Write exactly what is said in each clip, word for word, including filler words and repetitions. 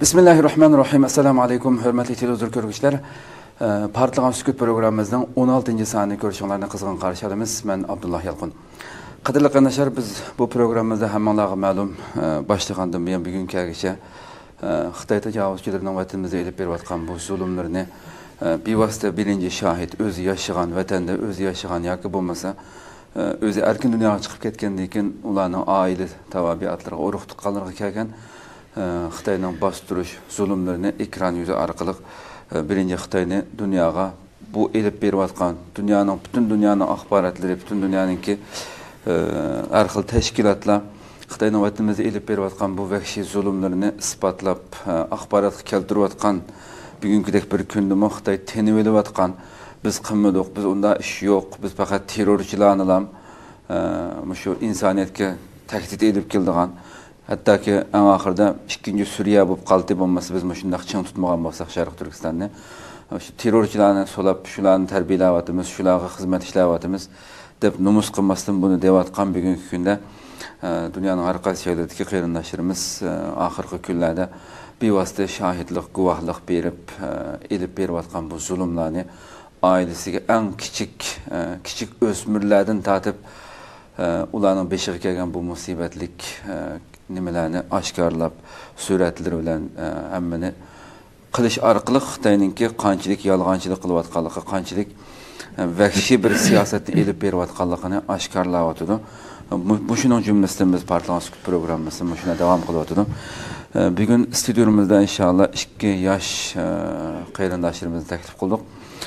Bismillahirrahmanirrahim. Assalamu alaykum, hurmatli televizor ko'ruvchilar. Partlagan sukut programmamizning o'n oltinchi sonini ko'rishinglarni qizg'in qarshi olamiz. Men Abdullah Yalqin. Qadrli qarindoshlar, biz bu programmamizda hammalarga ma'lum boshlagandan buyon bugungacha Xitoy tajovuzchilarining vatanimizga elib berayotgan bu zulmlarni bevosita birinchi shohid o'zi yashagan vatanda o'zi yashagan yoki bo'lmasa o'zi erkin dunyoga chiqib ketgandan keyin ularning oila tabiatlariga urug' tuqqanlarga kelgan Xitoyning bostirish zulmlarini ekran yuzi orqali birinchi Xitoyni dunyoga bu elib berayotgan dunyoning butun dunyoning axborotlari butun dunyoninki har xil tashkilotlar Xitoyning vatanimizga elib berayotgan bu vahshiy zulmlarini isbotlab axborot keltirayotgan bugünkidek bir kunda Xitoy tenib olayotgan biz qilmadik, biz unda ish yo'q, biz faqat terrorchilarni ham shu insoniyatga tahdid edib keldigan hattoki eng oxirida ikkinchi Suriya bo'lib qoldi bo'lmasa biz shunday ching tutmagan bo'lsak Sharq Turkistonni shu terrorchilarni solab shularni tarbiyalayotimiz, shularga xizmat ishlayotimiz deb numus qilmasdan buni deyotgan bugungi kunda dunyoning har qaysi joylaridagi qarindoshlarimiz oxirgi kunlarda bevosita shohidlik, guvohlik berib, elib berayotgan bu zulmlarni oilasiga eng kichik kichik o'smirlardan tortib ularning beshiga kelgan bu musibatlik nimalarni oshkorlab suratlar bilan hammani qilish orqali Xitoyningki qanchalik yolg'onchilik qilayotganligi, qanchalik vahshiy bir siyosatni elib berayotganligini oshkorlayotdi. Bu shuning jumlasidan biz Partlagan sukut programmasini shuna davom qilyotdi. Bugun studiyamizda inshaalloh ikki yosh qarindoshlarimizni taklif qildik.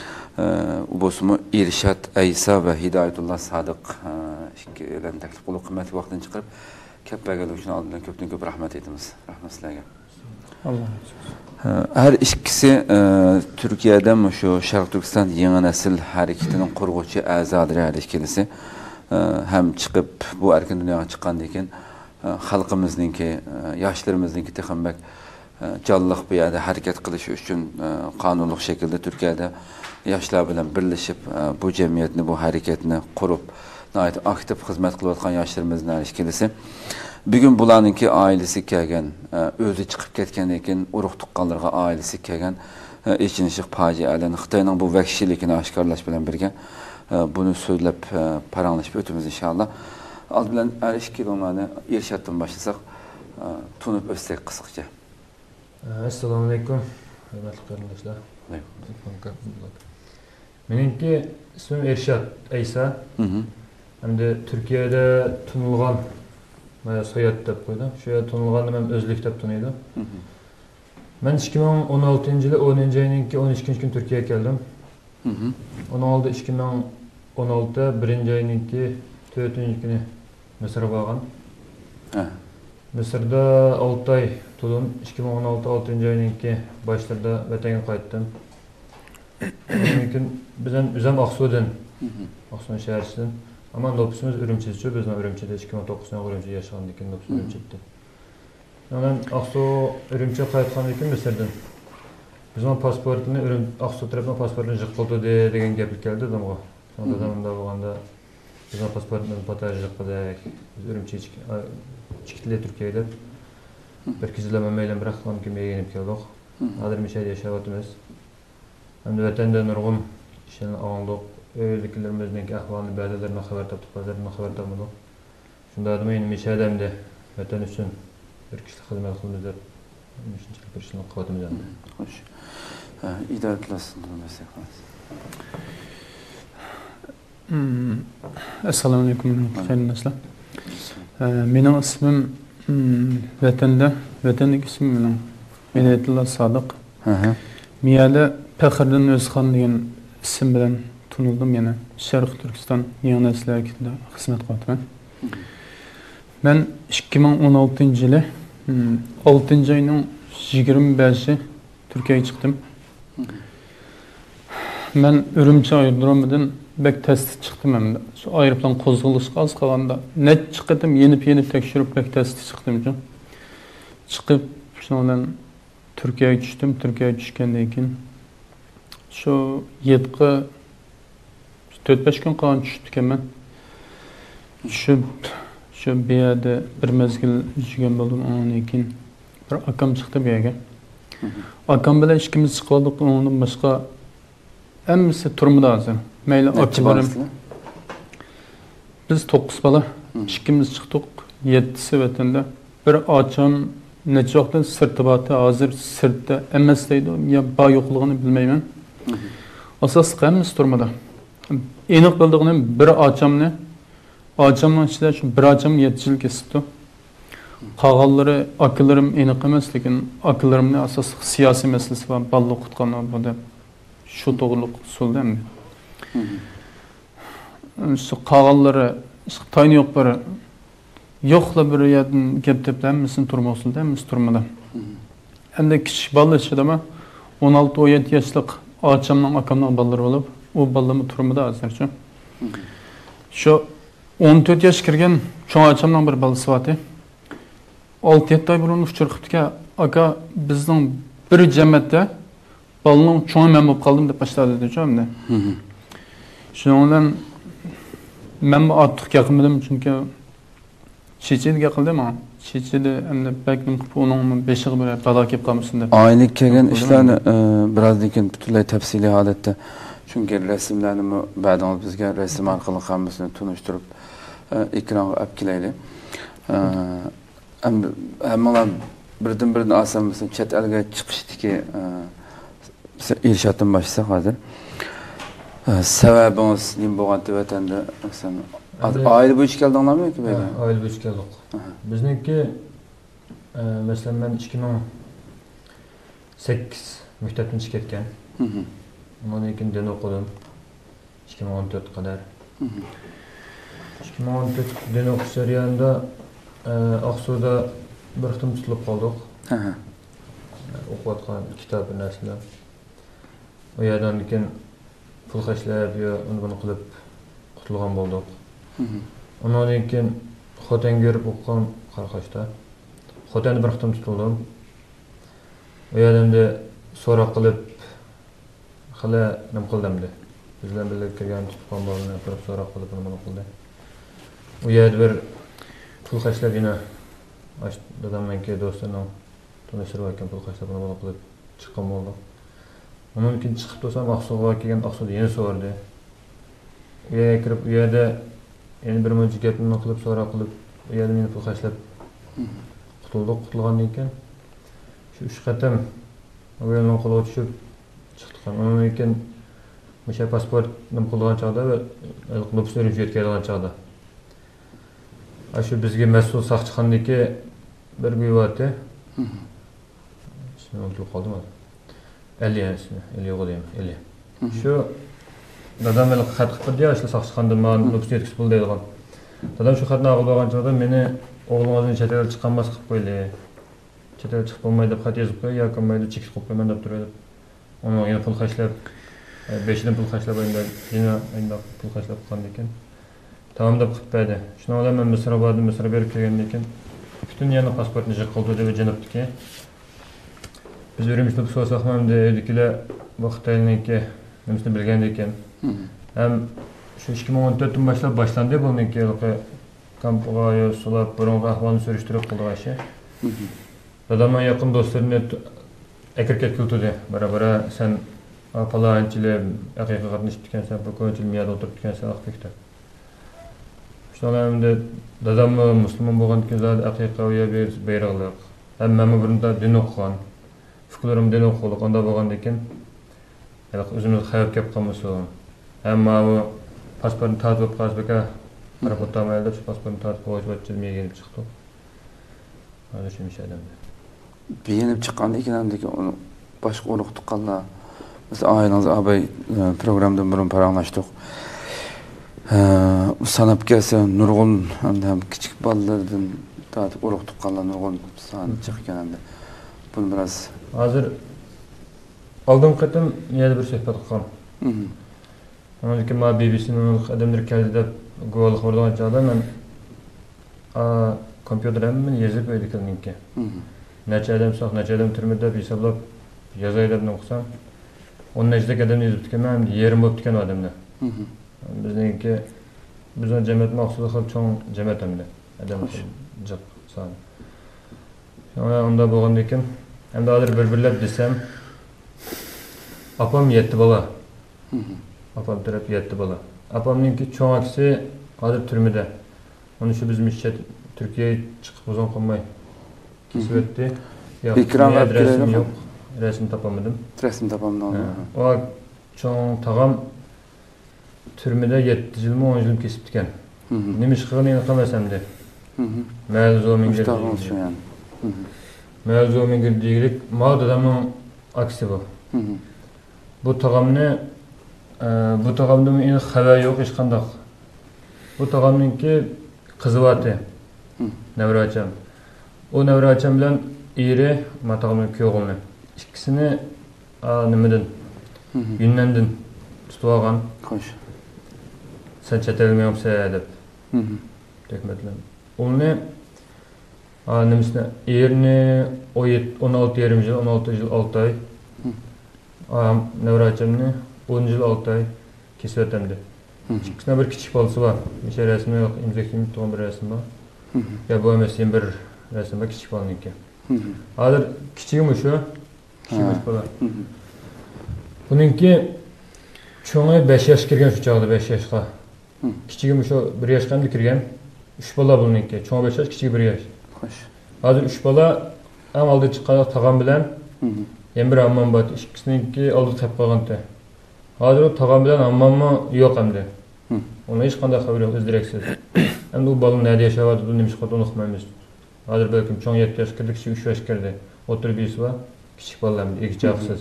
U bo'lsa Irshad Aysa va Hidoyatulloh Sodiq ikkilarni taklif qilib qimmatli vaqtdan chiqarib Kappaga uchun oldindan ko'pdan ko'p rahmat aytamiz. Rahmat sizlarga. Alloh razı Her ikkisi Turkiyada shu Sharq Turkiston yangi nasil harakatining qurg'uvchi a'zolari har ikkisi ham chiqib bu erkin dunyoga chiqqandan keyin xalqimizningki, yoshlarimizningki texambak jonliq bu yerda harakat qilish uchun qonunli shaklda Turkiyada yoshlar bilan birlashib bu jamiyatni, bu harakatni qurib aktiv xizmat qilayotgan yoshlarimizni ishkilisi. Bugun bularningki oilasi kelgan, o'zi chiqib ketgandan keyin urug' tuqqanlarga oilasi kelgan ichinishli fojialarni, Xitoyning bu vahshiyligini oshkorlash bilan birga buni so'zlab paranglashib o'tamiz inshaalloh. Old bilan ishkilarni Irshaddan boshlasak, tunib o'tsak qisqacha. Assalomu alaykum, hurmatli qarindoshlar. Meningki ismim Irshad Aysa. Hamda Turkiyada tunilgan mana soyat deb qo'ydim. Shu yerda tunilganni men o'zlik deb tunaydi. Men ikki ming o'n oltinchi yil o'ninchi oyning o'n ikkinchi kun Turkiyaga keldim. o'n olti ikki ming o'n olti birinchi oyning to'rtinchi kuni Misrga borgan. Misrda olti oy turdim. ikki ming o'n olti oltinchi oyning boshlarida vatanga qaytdim. Mumkin bizdan o'zim Aqsudan, Aqsudan shaharchidan. Ama nopusumuz Ürümçi'de, biz Ürümçi'de ikki ming to'qqizinchi Ürümçi'de yaşagandan keyin nopus Ürümçi'de. Yani Aqsu Ürümçi'ye qaytgandan keyin Misrdan. Bizim pasportini Ürüm Aqsu tarafından pasportini jiqildi degan gap keldi adamga. Sonda zamonda bo'lganda bizim pasportini pataj jiqildi. Biz Ürümçi'ye chiqdik Turkiyada. Bir kizilama meylen bıraqqan kim yegenib keldik. Hozir Misrda yashayapmiz. Hamda vatanda nurg'un ishlarni oldik. Öylekilerimizden ahvalini, beldelerine haber taptık, bazılarına haber tapmadık. Şunda adıma yine müşahedemde vatan için bir kişilik hizmet kılımızda müşahedemde bir kişilik kıvatımız yandı. Hoş. İdaretlasın bunu mesela. Assalamu alaikum. Arkadaşlar. Benim ismim vatanda, vatandaki ismim benim Hidoyatulloh Sodiq. Miyada Faxriddin O'zxon degan isim bilan tunildim yana Sharq Turkiston yangi nasil harakatida xizmat qilyapman. Men ikki ming o'n oltinchi yili oltinchi oyning yigirma beshi Turkiyaga chiqdim. Men Ürümçi aerodromidan bek testi chiqdim hamda. Shu aeroplan qo'zg'alishga oz qolganda net chiqdim, yenib-yenib tekshirib bek testi chiqdim. Chiqib shundan bilan Turkiyaga tushdim. Turkiyaga tushgandan keyin shu yetqi to'rt besh kun qolgan tushdik ekan. Tushib shu bu yerda bir mezgil yurgan bo'ldim. Ondan keyin bir akam chiqdi bu yerga. Akam bilan ikkimiz chiqdik, undan boshqa hammasi turmada hozir. Mayli akalarim. Biz to'qqiz bola, ikkimiz chiqdik, yettisi vatanda. Bir ocham necha vaqtdan sirtibati hozir sirtda emas deydi, yo ba yo'qligini bilmayman. Asosli hammasi turmada. Aniq bildig'im bir ochamni, ochamning ichida shu bir ocham yetti yil kesibdi. Qolganlari akalarim aniq emas, lekin akalarimning asosiy siyosiy masalasi va balla o'qitgan bo'ldi. Shu to'g'riliq usulda endi. Shu qolganlari Xitoyni yo'q bir yo'qla bir yerdan gap teplanmasini turmoqsizda, hammasi turmada. Endi kichik bola ichidami o'n olti o'n yetti yoshlik ochamning akamning bolalari bo'lib, u bolamni turmada hozircha. Shu o'n to'rt yosh kirgan cho'ng ochamning bir bolasi bor. olti yetti oy burun uchirqibdiki, aka bizning bir jamiyatda bolaning cho'ng men bo'lib qoldim deb boshladi dedi-ku. Shuning bilan men bu ortiq gapirmadim chunki Çeçilge qildim ha. Çeçili endi bakdim onun beshiga bir balo kelib qolmasin deb. Oylik kelgan ishlarni birozdan keyin butunlay tafsiliy holatda chunki rasmlarni ba'dan bizga rasm orqali hammasini tunishtirib ekronga olib kelaylik. Hammalar birdan birdan olsanmiz chet elga chiqishdiki irshotdan boshlasak hozir. Sababingiz nima bo'lgan vatanda sen aile bu iş geldinglarmi yoki böyle? Aile bu iş geldik. Bizniki mesela ben ikki ming sakkiz maktabdan chiqib ketgan. Ondan keyin din o'qidim. ikki ming o'n to'rt qadar. ikki ming o'n to'rt din o'qish jarayonida Oqsuda bir xitim tutilib qoldik. O'qiyotgan kitob narsalar. O yerdan keyin pul xashlab yo uni buni qilib qutulgan bo'ldik. Ondan keyin Xotan görüp o'qigan Qaraqoshda. Xotanni bir xitim tutildim. O yerdan da so'roq qilib hali nima qildimdi. Bizlar birga kirgan tutgan bolalarni bir so'roq qilib nima qildi. U yerda bir pul xashlab yana dadamniki do'stining tanishtirib ekan pul xashlab nima qilib chiqqan bo'ldi. Ondan keyin chiqib to'sam Oqsuga kelgan Oqsuda yana so'rdi. U yerga kirib u yerda yani bir muncha gapni qilib so'roq qilib, u yerda meni pul xashlab qutuldik. Qutulgandan keyin shu uch qatam u yerdan qo'lga tushib chiqdik. Ondan keyin o'sha pasport nima qilgan chog'da va Nukusdan yetkazgan chog'da. Shu bizga mas'ul saqchixonniki bir buyurdi. Shuni unutib qoldim. elli yaşında, elli yo'q deyman, elli. Shu dadam bilan xat qilib berdi, shu saqchixondan men Nukusga yetkazib bo'ldi deydigan. Dadam shu xatni olib olgan chog'da meni o'g'lingizning chet elga chiqqanmas qilib qo'ydi. Chet elga chiqib bo'lmaydi deb xat yozib qo'y, yoki mayli chekib qo'yib qo'yman deb turadi. Uni yana pul xashlab, besh dan pul xashlab endi yana endi pul xashlab qolgan ekan. Tamam deb qilib berdi. Shundan bilan men Misrga bordim, Misrga berib kelgandan keyin butun yana pasportni jiq qildi deb janobdiki. Biz Ürümçide bu so'rasaq ham dedikilar bu Xitoyniki nimasini bilgan ekan. Ham shu ikki ming o'n to'rtdan boshlab boshlandi buniki kampga yo sulab burungi ahvolni surishtirib qildi ashi. Dadamning yaqin do'stlarini akirkat qildi. Bara-bara sen falanchilar haqiqiy qatnashib ketgansan, bu ko'nchil miyada o'tirib ketgansan Aqto'da. Shunday dadam musulmon bo'lgandan keyin haqiqiy uya bayroqliq. Hammamiz birda din o'qigan. Fikrlarimdan o'qildik, onda bo'lgandan keyin o'zimiz xayol kelib qolmasin. Hamma bu pasportni tartib qilishga qarab o'tmaydi, shu pasportni tartib qo'yish uchun menga chiqdi. Hozir shu ish adamda. Beğenip çıkandan keyin hamdaki onu boshqa urug' tuqqanlar. Mesela ailangiz abay programdan burun paranlaştık. Sanab kelsa nurg'un ham kichik bolalardan tortib urug' tuqqanlar nurg'un soni chiqqan hamda. Bunu biraz hozir oldin qatam yana bir suhbat qilgan. Ondan keyin ma B B C'ning odamlar keldi deb guvohlik bergan chog'da men kompyuterimni yozib qo'ydikanki. Necha adam sog', necha adam turmadi deb hisoblab yozay deb o'qisam, o'n necha odam yozib ketgan, yerim bo'lib ketgan odamlar. Bizningki bizning jamiyat maqsadi ham cho'ng jamiyat hamda. Adam jiq son. Onda bo'lgandan keyin Hem de adır bir-birlep desem, apam yetti bala. Apam taraf yetti bala. Apamninki çoğun aksi adır türmüde. Onun için bizim işçi Türkiye'ye çıkıp uzun konmay kesip etti. Ekran var, resim yok. Resim tapamadım. Resim tapamadım. O çoğun tağam türmüde yetti yıl mı on yıl kesip diken. Nemiş kığını yıkamasam de. Mevzu mingir yani. Mevzu mingir diyelik mağd adamın aksi bu. Bu tağamını bu tağamda bir xabar yok hiç kandak. Bu tağamınki kızıvatı. Nevraçam. O nevraçam bilen iri ma tağamın köğülünü. İkisini nimeden, yünnendin tutuvagan. Hoş. Sen çetelmeyi yoksa edip. Tekmetlen. Onu nimisine irini on altı yirmi yıl, on altı yıl altı ay. Nevraçamını on yıl altı ay kesip etemdi. İkisine bir küçük balısı var. Bir şey resmi yok, imza kimi tuğun bir resim var. Ya bu mesleğin bir resim var, küçük balın iki. Adır küçüğüm şu, küçüğümüz bala. Bununki çoğu beş yaş kirgen şu çağda, beş yaşka. Küçüğüm şu bir yaşkan da kirgen. Üç bala bununki, çoğu beş yaş, küçüğü bir yaş. Adır üç bala hem aldı çıkarak tağam bilen, hem bir ammam bat, ikisininki aldı tep kalgantı. Adır o tağam bilen ammam mı yok hem de. Ona hiç kanda haber yok, izdireksiz. Hem de o balın nerede yaşavadı, bu nemiş kadar unutmayımız. Adır belki çoğun yetti yaş kirdi, küçük üç yaş kirdi. Otur birisi var, küçük bala hem de, iki çağıksız.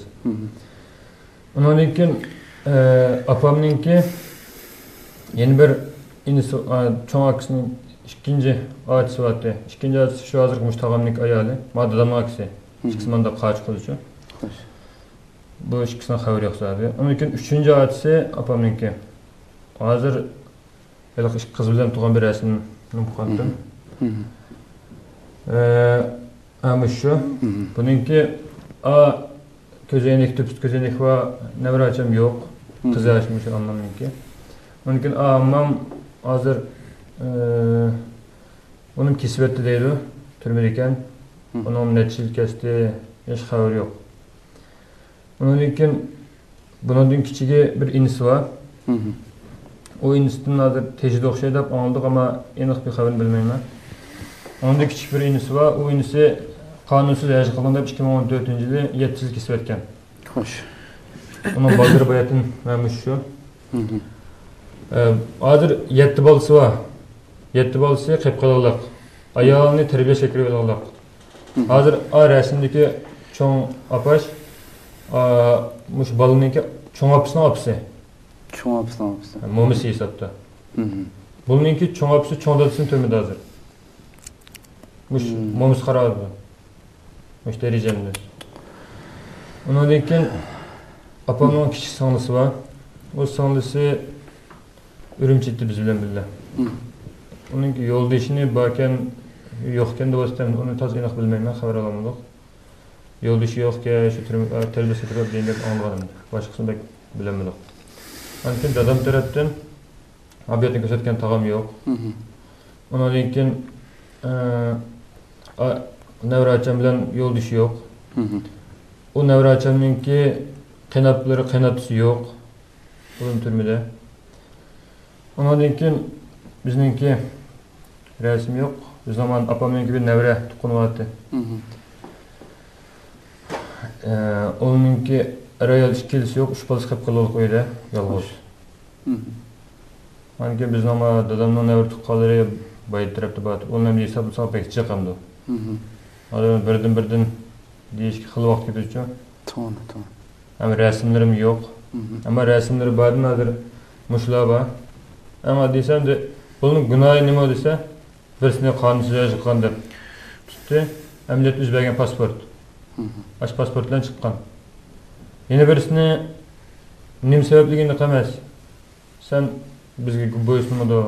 Onun için apamınki yeni bir inisi, çoğun aksının ikinci ağaçsı vardı. İkinci ağaçsı şu hazır kumuş tağamınki ayalı, madadamın aksi. İkisinden de kaç kılıcı. Bu ikisinden haber yok zaten. Onun için üçüncü ağaçsı apamınki. Hazır kız bilen tuğan bir resimini bukandım. Ama şu, bununki a közeyinik, tüpüst közeyinik var, nevre açam yok. Kızı açmış anlamınki. Onun için amam hazır onun kisvetli değil o, türmedeyken. Onun netçil kesti, hiç haber yok. Onun için bunun dün küçüğü bir inisi var. O inisinin adı tecid okşay deyip anıldık ama enik bir haberini bilmeyim ben. Onun da küçük bir inisi var. O inisi kanunsuz yaşı kılığında iki bin on dördüncü yılı yetti yıl kesip etken. Hoş. Onun baldır bayatın vermiş şu. Adır yetti balısı var. Yetti balısı kepkalıqlıq. Ayağını terbiye şekeri velalıq. Adır a resimdeki çoğun apaş muş balınınki çoğun apısının apısı. Çoğun apısının apısı. Momisi hesapta. Bununki çoğun apısı çoğun dadısının törmede hazır. Muş momis kararı. Muş derecemde. Onun için apamın küçük sanlısı var. O sanlısı ürümçekti biz bilen billah. Onunki yolda işini bakken yokken de vasıtam onu taz inak bilmeyim ben haber alamadık. Yolda işi yok ki şu terbiye sekreter deyince anlamadım. Başkasını pek bilemedik. Onun için dadam taraftan abiyatını gösterken tağam yok. Onun için nevre açam bilen yol işi yok. O nevre açamınki kanatları kanatısı yok. Bunun türmüde. Onun için bizimki resim yok. O zaman apamınki bir nevre tukunuvatı. Onunki araya ilişkisi yok. Üç balık kapkalılık öyle. Yalğız. Hani biz ama dadamın nevre tukaları bayıttırıptı bat. Onun bir hesabı sağ pek çıkamdı. Adamın birden birden değişik kılı vakit gidiyor. Tamam, tamam. Ama resimlerim yok. Ama resimleri badın adır muşlaba. Ama desem de bunun günahı nima dese birisine kanunsuz yaşayan deb tuttu. Emniyet üzbergen pasport. Aç pasportdan çıkan. Yine birisine nim sebepligini qamaz. Sen bizge boysunmada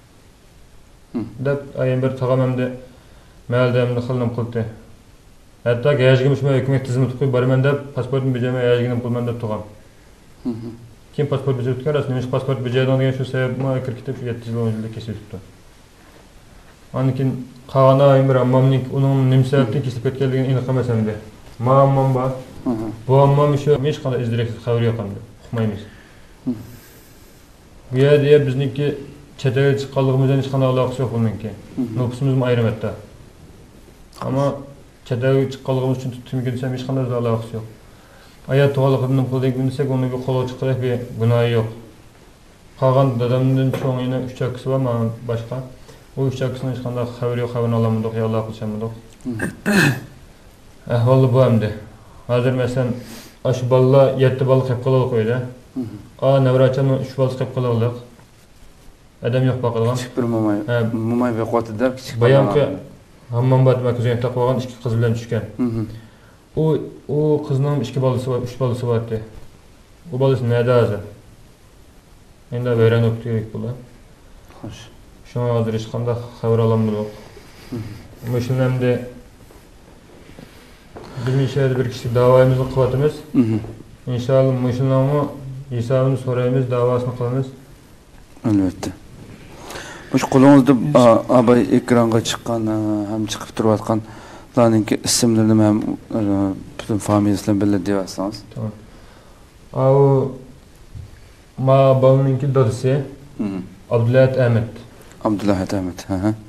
deb ayın bir tağam emdi meldemni qılnım qıldı. Hatta gayajgimish me hükümet tizimi tutup barman deb pasportni bejame gayajginim qılman deb tuğam. Kim pasport bejib tutgan rasmiy pasport bejaydan degan shu sababmi kirkitib yetti yil on yilda kesib tutdi. Onun için qag'ana ayın bir ammamning uning nim sababdan kesib ketganligini aniq qilmasam de. Muammam var. Bu ammam şu hiç kadar izdireksiz xabar yok endi. Uqmaymiz. Bu yerda bizniki chetga chiqqanligimizdan hech qanday aloqasi yo'q buniki. Nopusimiz ayrim hatta. Ama chetga chiqqanligimiz uchun tutimiga desam hech qanday aloqasi yo'q. Ayat tug'anligidan qildik desak, uni bir qo'lga chiqarib bir gunohi yo'q. Qolgan dadamdan so'ng yana uch akasi var, men boshqa. O uch akasining hech qanday xabar yo'q, xabarini olamadik, yo aloqa qilishamadik. Ahvoli bu endi. Hozir masalan, ash bolalar yetti bola qilib qolib qo'ydi. A navracham uch bola qilib qoldik. Adam yo'q baqilgan. Bir momay. Momay ve qotida kichik bayonki hammam bat makazin taqib olgan ikki qiz bilan tushgan. O o qizning ikki bolasi var, uch bolasi var edi. Bu bolasi nada hozir? Endi vayron o'tib kerak bular. Xo'sh. Shuna hozir hech qanday xabar olamadik. Müşünlemde bir şeyde bir kişi davamızı kıvatımız. İnşallah müşünlemde hesabını sorayımız, davasını kılımız. Elbette. Bu qo'lingizda abay ekranga chiqqan, ham chiqib turayotgan ularning ismlarini ham butun familiyasi bilan birga deyapsiz. Tamam. Au ma bolaninki dadasi Abdullah Ahmet. Abdullah Ahmet, ha ha.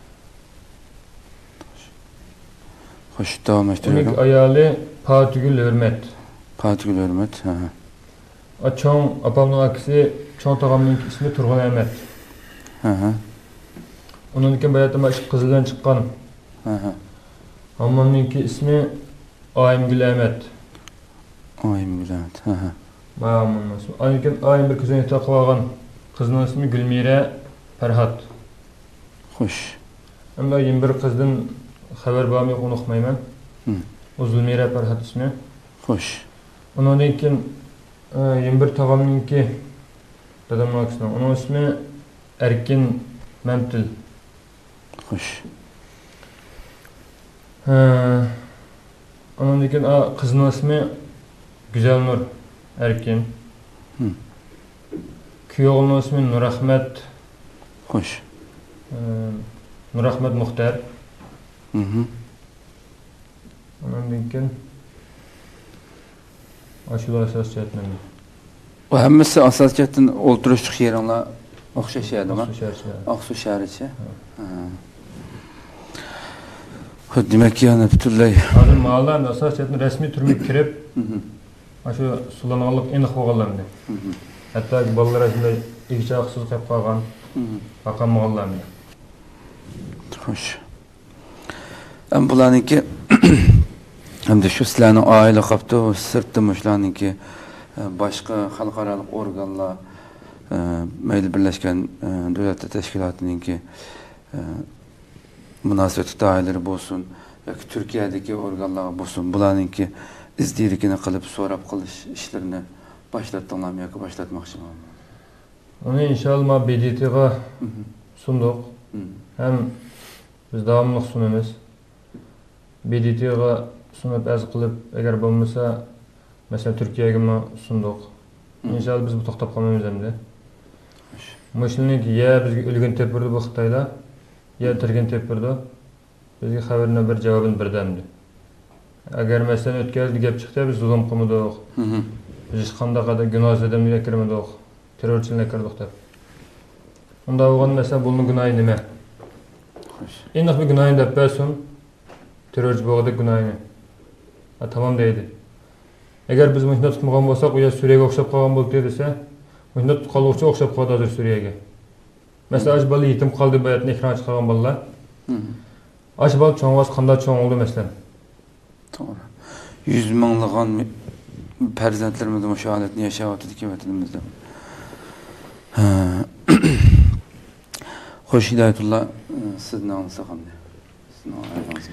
Xo'sh, davom ettiring. Uning ayoli Fatgul Hurmat. Fatgul Hurmat, ha ha. Açon apamning akasi Chon tog'amning ismi Turg'un Ahmet. Ha ha. Onunki bayatma ish qizidan chiqqan. Ha ha. Ammamninki ismi Aymgul Ahmet. Aymgul Ahmet, ha ha. Ma'amman. Anikin Aym bir kızını taqib olgan. Qizning ismi Gulmira Farhat. Xo'sh. Ammo yirmi bir qizdan xabar bormi yo'q, uni uqmayman. O Gulmira Farhat ismi. Xo'sh. Undan keyin yirmi bir tog'amninki dadamning akasi. Uning ismi Erkin Mamtil. Xo'sh. Ha. Ondan keyin qizning ismi Güzelnur Erkin. Kuyovning ismi Nurahmat. Xo'sh. Nurahmat Muxtar. Mhm. Ondan keyin Aşılar asas chatmandi. Bu hammasi asos chatdan o'ltirishlik yeringlar o'xshashadimi? Oqsu shahricha. Ha. Xo'p, demak, yana butunlay hozir mallarni asos chatni rasmiy turmay kirib, shu sulanganlik aniq bo'lganlarni. Hatto bolalar shunday ikki aqsiz qilib qolgan. Baqamaganlarni. Xo'sh. Ham bularniki hamda shu sizlarning oila qapti, sirtda mushlarniki boshqa xalqaro organlar, mayli birlashgan davlat tashkilotininki munosabat doiralari bo'lsin yoki Turkiyadagi organlar bo'lsin, bularniki izdirikini qilib so'rab qilish ishlarini boshlatdinglarmi yoki boshlatmoqchiman? Uni inshaalloh B D T'ga sunduq. Ham biz davomli sunamiz. B D T'ga sunab az qilib, agar bo'lmasa, masalan Turkiyaga sunduq. Inshaalloh biz bu to'xtab qolmaymiz endi. Mushuniki ya bizga o'lgan tepirdi bu Xitoylar, ya tirgan tepirdi. Bizga xabarning bir javobini berdi. Agar masalan o'tkazdi gap chiqdi, biz zulm qilmadik. Biz hech qanday qadar gunohsiz odamlarga kirmadik, terrorchilarga kirdik deb. Unda bo'lgan masalan buning gunohi nima? Endi bir gunohini deb bersin, terrorchi bo'lganda gunohini. Ha, tamam deydi. Agar biz buni tutmagan bo'lsak, u ya Suriyaga o'xshab qolgan bo'ldi desa, buni tutqanlikchi o'xshab qoldi hozir Suriyaga. Masalan, ash bola yetim qoldi, bayatni ekran chiqargan bolalar. Ash bola cho'ng'az qanday cho'ng bo'ldi masalan? To'g'ri. yuz minglagan farzandlarimiz o'sha holatni yashayotdi vatanimizda. Xo'sh, Hidoyatullo, sizni olsa qanday? Sizni oilangiz.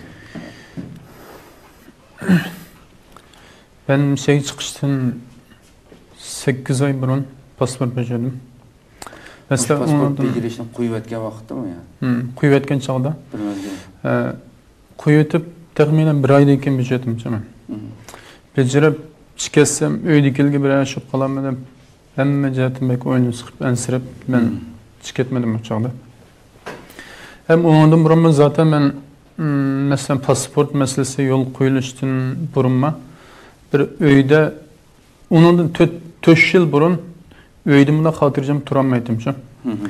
Ben şey çıkıştan sekiz ay burun pasport becirdim. Mesela pasport becirishni qo'yib o'tgan vaqtdami ya? Hmm, qo'yib o'tgan chog'da. Ee, qo'yib o'tib taxminan bir oydan keyin becirdim chaman. Becirib chiqarsam uydagilarga bir ashib qolaman deb hamma jihatim bek o'yinni siqib ansirib men chiqib ketmadim o chog'da. Hem ondan burun zaten ben mesela pasport meselesi yol koyuluştan burunma bir öyde onun dört yıl burun öydümde hatırcam turamaydım şu.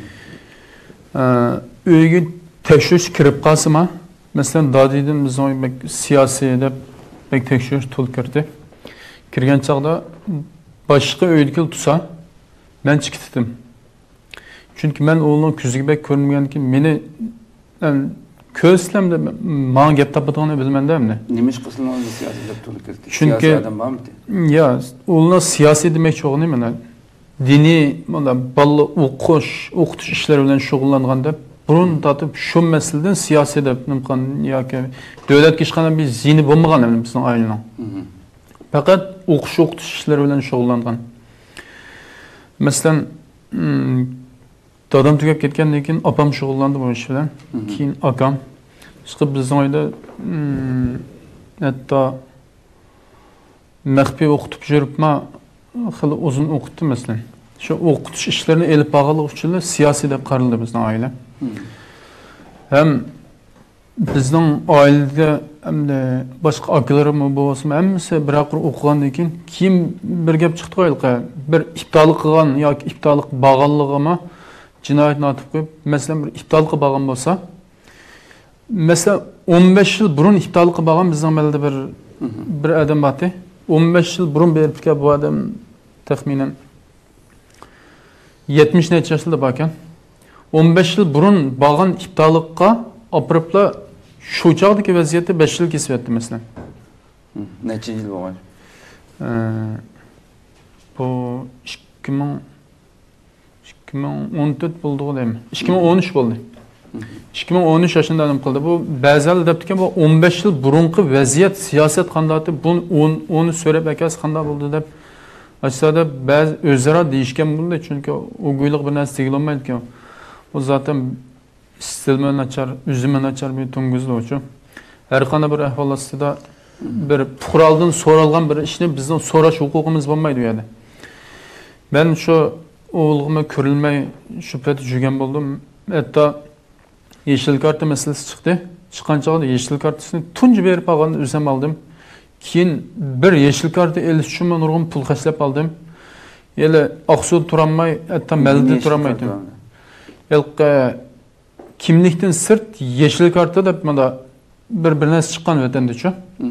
Öyge tekşürüş kirip kalsıma mesela dadiydim biz onu bek siyasi edip bek tekşürüş tul kirdi. Kirgen çağda başka öydükil tutsa ben çıkıttım. Çünkü ben oğlunun küzgü bek görünmeyen ki beni yani közlemde bana gep tapıdığını bilmendem ne? Nemiş kısmı onu siyasi edip tul kirdi? Çünkü siyasi adam var mı diye? Ya oğluna siyasi demek çok değil mi? Dini, ballı okuş, okutuş işleri bilen şoğullanğanda burun tatıp şu meseleden siyasi edip nimkan yoki devlet kişilerine bir zihni bulmagan emin bizning ailening. Fakat okuş okutuş işleri bilen şoğullangan. Mesela dadam tugab ketgandan keyin opam shug'ullandi bu ish bilan. Keyin akam chiqib bizning uyda hatto maxfiy o'qitib yuribman, xili uzun o'qitdi masalan. Shu o'qitish ishlarini elib borganlik uchun siyosiy deb qaraldi bizning oila. Ham bizning oilada hamda boshqa akalarim bo'lsa hammasi biraqir o'qigandan keyin kim bir gap chiqdi qo'yilqa bir iftorlik qilgan yoki iftorlik borganligimi jinoyatni otib qo'yib, masalan bir iftorlik borgan bo'lsa, masalan o'n besh yil burun iftorlik borgan bizning malda bir bir odam bordi. o'n besh yil burun beribga bu odam taxminan yetmish necha yoshda bor ekan. o'n besh yil burun borgan iftorlikqa opiribla shu chog'dagi vaziyatda besh yil kesib yotdi masalan. Necha yil bo'lgan? Bu ikki ming o'n to'rt bo'ldi deyman. ikki ming o'n uch bo'ldi. ikki ming o'n uch yoshida adam qildi. Bu ba'zan debdikan bu o'n besh yil burungi vaziyat siyosat qandati bu onu so'rab akasi qanday bo'ldi deb aslida ba'zi o'zaro deyishgan bo'ldi, chunki u go'yliq bir narsa tegilolmaydi ekan. O zaten istilme nachar, üzümü nachar bir tunguzlu uchun. Her qanday bir ahvol ostida bir fuqarodan so'ralgan bir ishni bizning so'rash huquqimiz bo'lmaydi u yerda. Men shu o'g'limga ko'rilmay shu paytda yurgan bo'ldim. Hatto yeşil karta meselesi chiqdi. Chiqqan chog'da yeşil kartasini tunji berib olganda o'zim oldim. Keyin bir yeşil karta elish uchun men nurg'un pul xarjlab oldim. Yeli Oqsuv turamay, hatto Malda turamaydim. Yilqi kimlikdan sırt yeşil karta deb mana bir bir narsa chiqqan vatandaşa.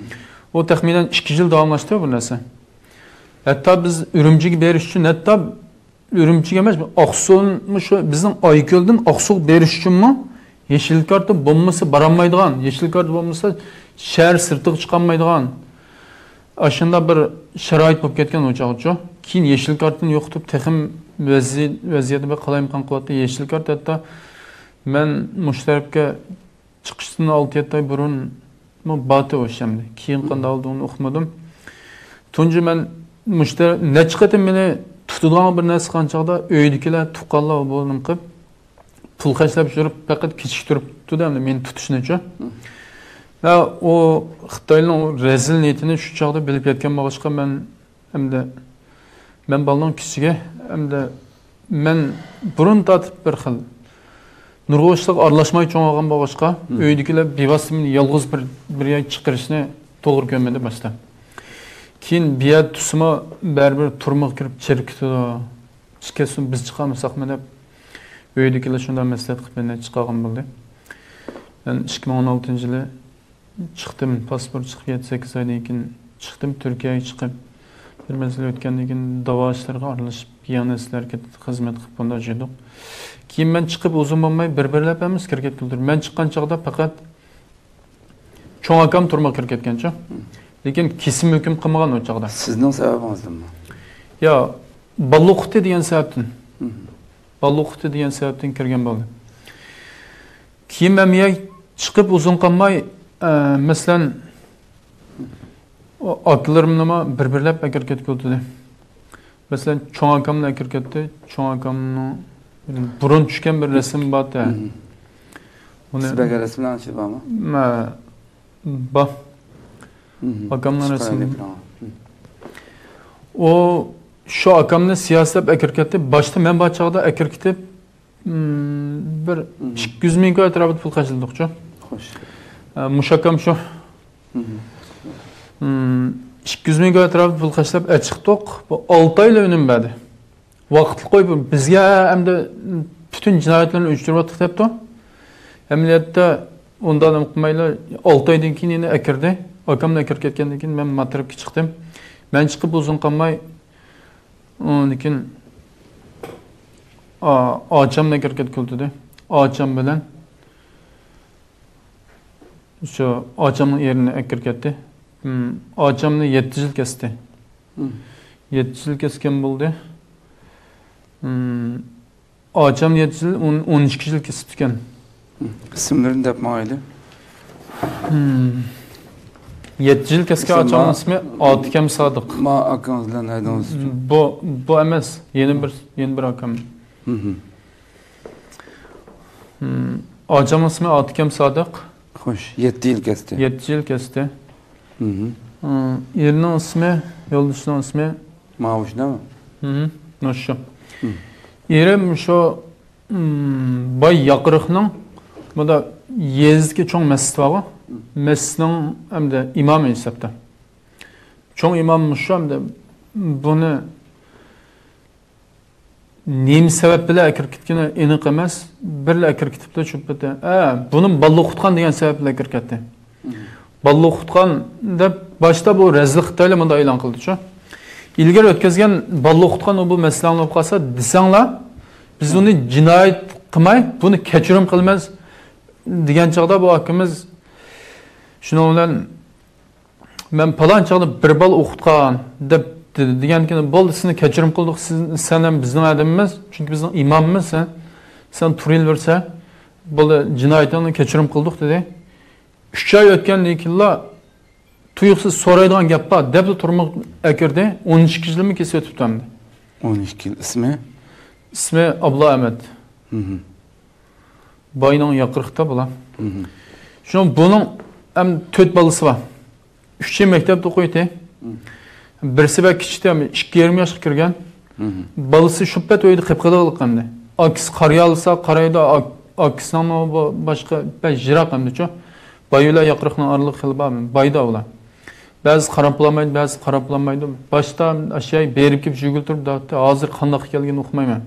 O taxminan ikki yil davomlashdi bu narsa. Hatto biz Urumchiga berish uchun hatto Urumchiga emas, Oqsuvni shu bizning Oyko'ldan Oqsuv berish uchunmi yeşil karta bo'lmasa boramaydigan, yeşil karta bo'lmasa shahar sirtiga chiqolmaydigan. Aşında bir sharoit bo'lib ketgan o'choqchi. Keyin yeşil kartani yo'qotib, texim vaziyatda bir qalayimqon qilyapti yeşil kart. Hatto men mushtaribga chiqishdan olti yetti oy burun boti o'shamdi. Keyin qanday olduğunu o'qimadim. Tunji men mushtarib nechiqatim meni tutadigan bir narsa qanchaqda uydagilar tuqqanlar bo'ldim qilib pul xarjlab yurib faqat kechiktirib tutdimda meni tutishnicha. Va o Xitoyning rezil niyatini shu chog'da bilib yetgan bo'lishqa men hamda men balon kishiga hamda men burun tatib bir xil nurg'o'shliq aralashmay cho'ng'agan bo'lishqa uydagilar bevosita yolg'iz bir bir yoy chiqarishni to'g'ri ko'rmadi boshda. Keyin biyat tusma baribir turmoq kirib cherkitdi. Chiqasin biz chiqamizaqmi deb uydagilar shunday maslahat qilib meni chiqargan bo'ldi. Men ikki ming o'n oltinchi yili chiqdim, pasport chiqib yetti sakkiz oydan keyin chiqdim Turkiyaga chiqib bir masala o'tgandan keyin da'vo ishlariga aralashib piyanistlarga xizmat qilib bunda yurdik. Keyin men chiqib uzun bo'lmay bir-birlab hamiz kirib ketdik. Men chiqqan chog'da faqat cho'ng akam turmoq kirib ketgancha. Lekin kesim hukm qilmagan o chog'da. Sizning sababingizdanmi? Yo, Balluqti degan sababdan. Balluqti degan sababdan kirgan bo'ldi. Keyin men men chiqib uzun qolmay masalan aklarım nima bir-birlab kirib ketib bo'ldi. Masalan, cho'ng akamni kirib ketdi. Cho'ng akamni burun tushgan bir rasm bor-da. Sizga rasmlar ancha bormi? Ma ba. Akamning rasmi. O shu akamni siyosatlab akir ketdi. Boshda men bu chog'da akir ketib bir ikki yuz ming atrofida pul xarjladik-ku. Xo'sh. Muşakam şu. ikki yuz mingga atrofida pul qashlab chiqdik. Bu olti oyla unum berdi. Vaqtli qo'yib bizga hamda butun jinoyatlarni uyushtiryapti debdi. Amaliyotda undan qilmaylar olti oydan keyin yana akirdi. Akamdan akirib ketgandan keyin men matrabga chiqdim. Men chiqib uzun qolmay undan keyin Ağacamla kirket kultudu. Ağacam bilen şu ağacamın yerine kirketti. Hmm, ağacamını yetti yıl kesti. Hmm. yetti yıl kesken buldu. Hmm, ağacam yetti yıl, on iki yıl kestikken. Hmm. İsimlerini de yapma aile. Hmm. yetti yıl keski ağacamın ismi Atikem Sadık. Ma akanızla nereden olsun? Bu bu emez. Yeni bir yeni bir akam. Hı hı. Hmm. Ağacamın ismi Atikem Sadık. Hoş. yetti yıl kesti. yetti yıl kesti. Hı hı. Hmm. Yerinin ismi, yoldaşının ismi Mavuş değil mi? Hı hı. Nasıl? Hı. Yerim şu hmm, Bay Yakırık'nın bu da Yezdeki çoğun mescid var. Mescidin hem de imamı hesapta. Çoğun imamı şu hem de bunu neyim sebeple akir kitkine eniq emas, birle akir kitipte çöpete. Aa, bunun ballı okutkan degan sebeple akir ketdi. Ballı okutkan da başta bu rezil Xitoylar munda e'lon qildi şu. İlgari o'tkazgan ballı okutkan bu meselani olib qolsa desanglar, biz uni jinoyat qilmay, buni kechirim qilmaymiz degan chog'da bu akimiz shuning bilan men palon chog'da bir bal o'qitgan deb degan keyin bo'ldi sizni kechirim qildik, siz sen ham bizning odamimiz, chunki bizning imomimiz sen sen turil bersa bo'ldi jinoyatni kechirim qildik dedi. uch oy o'tgandan keyin tuyuqsiz so'raydigan gap bor deb turmoq akirdi. o'n ikki yilmi kesib o'tibdi hamda. o'n ikki yil. Ismi? Ismi Abdulla Ahmed. Hı hı. Bayının Yakırık'ta bular. Hı hı. Şunun bunun hem dört balası var. Üççe mektepte okuydu. Birisi belki kiçikti ama iki yirmi yaşa kirgen. Balısı şüphet oydu kıpkıda olup hem de. Akis karayalısa karayda akisden başka ben jirak hem de çok. Bayıyla Yakırık'ın aralık kılıbı abi. Bayda ola. Bazı karaplamaydı, bazı karaplamaydı. Başta aşağıya berip gibi jügültürüp dağıttı. Hazır kandak gelgeni okumayım.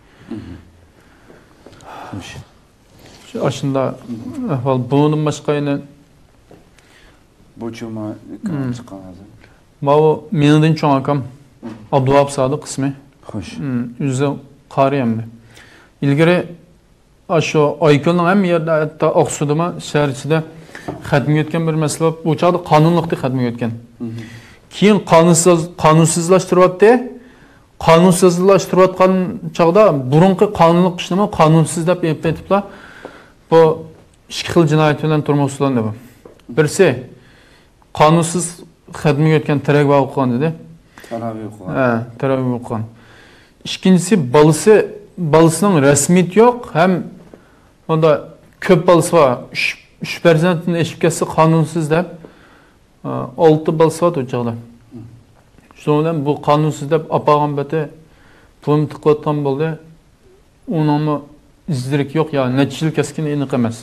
Şu aslında ahval bunun başka yine bu cuma kan çıkan hazır. Mavu meniden çoğun akam Abduvab Sadık ismi. Hoş. Yüzü qariyamdı. İlgari aşo Ayköl'ün hem yerde hatta Aksu'da şehir içinde xatmi etken bir mesele bu çağda kanunlukta xatmi etken. Keyin kanunsuz kanunsuzlaştırıptı. Kanunsuzlaştırıpkan çağda burunqi kanunluk işlemi kanunsuz deb aytiblar. Bu ikki xil jinoyat bilan turmuş usulanda bu. Birisi kanunsuz xatmi etken terek va o'qigan dedi. Taravih o'qigan. Ha, taravih o'qigan. İkincisi balısı balısının resmiyeti yok. Hem onda köp balısı var. üç farzandning eşikasi kanunsuz deb olti balısı var o çağda. Sonra bu kanunsuz deb apagan beti pulum tıklatgan bo'ldi. Onun izdirik yok ya necha yil keskin aniq emas.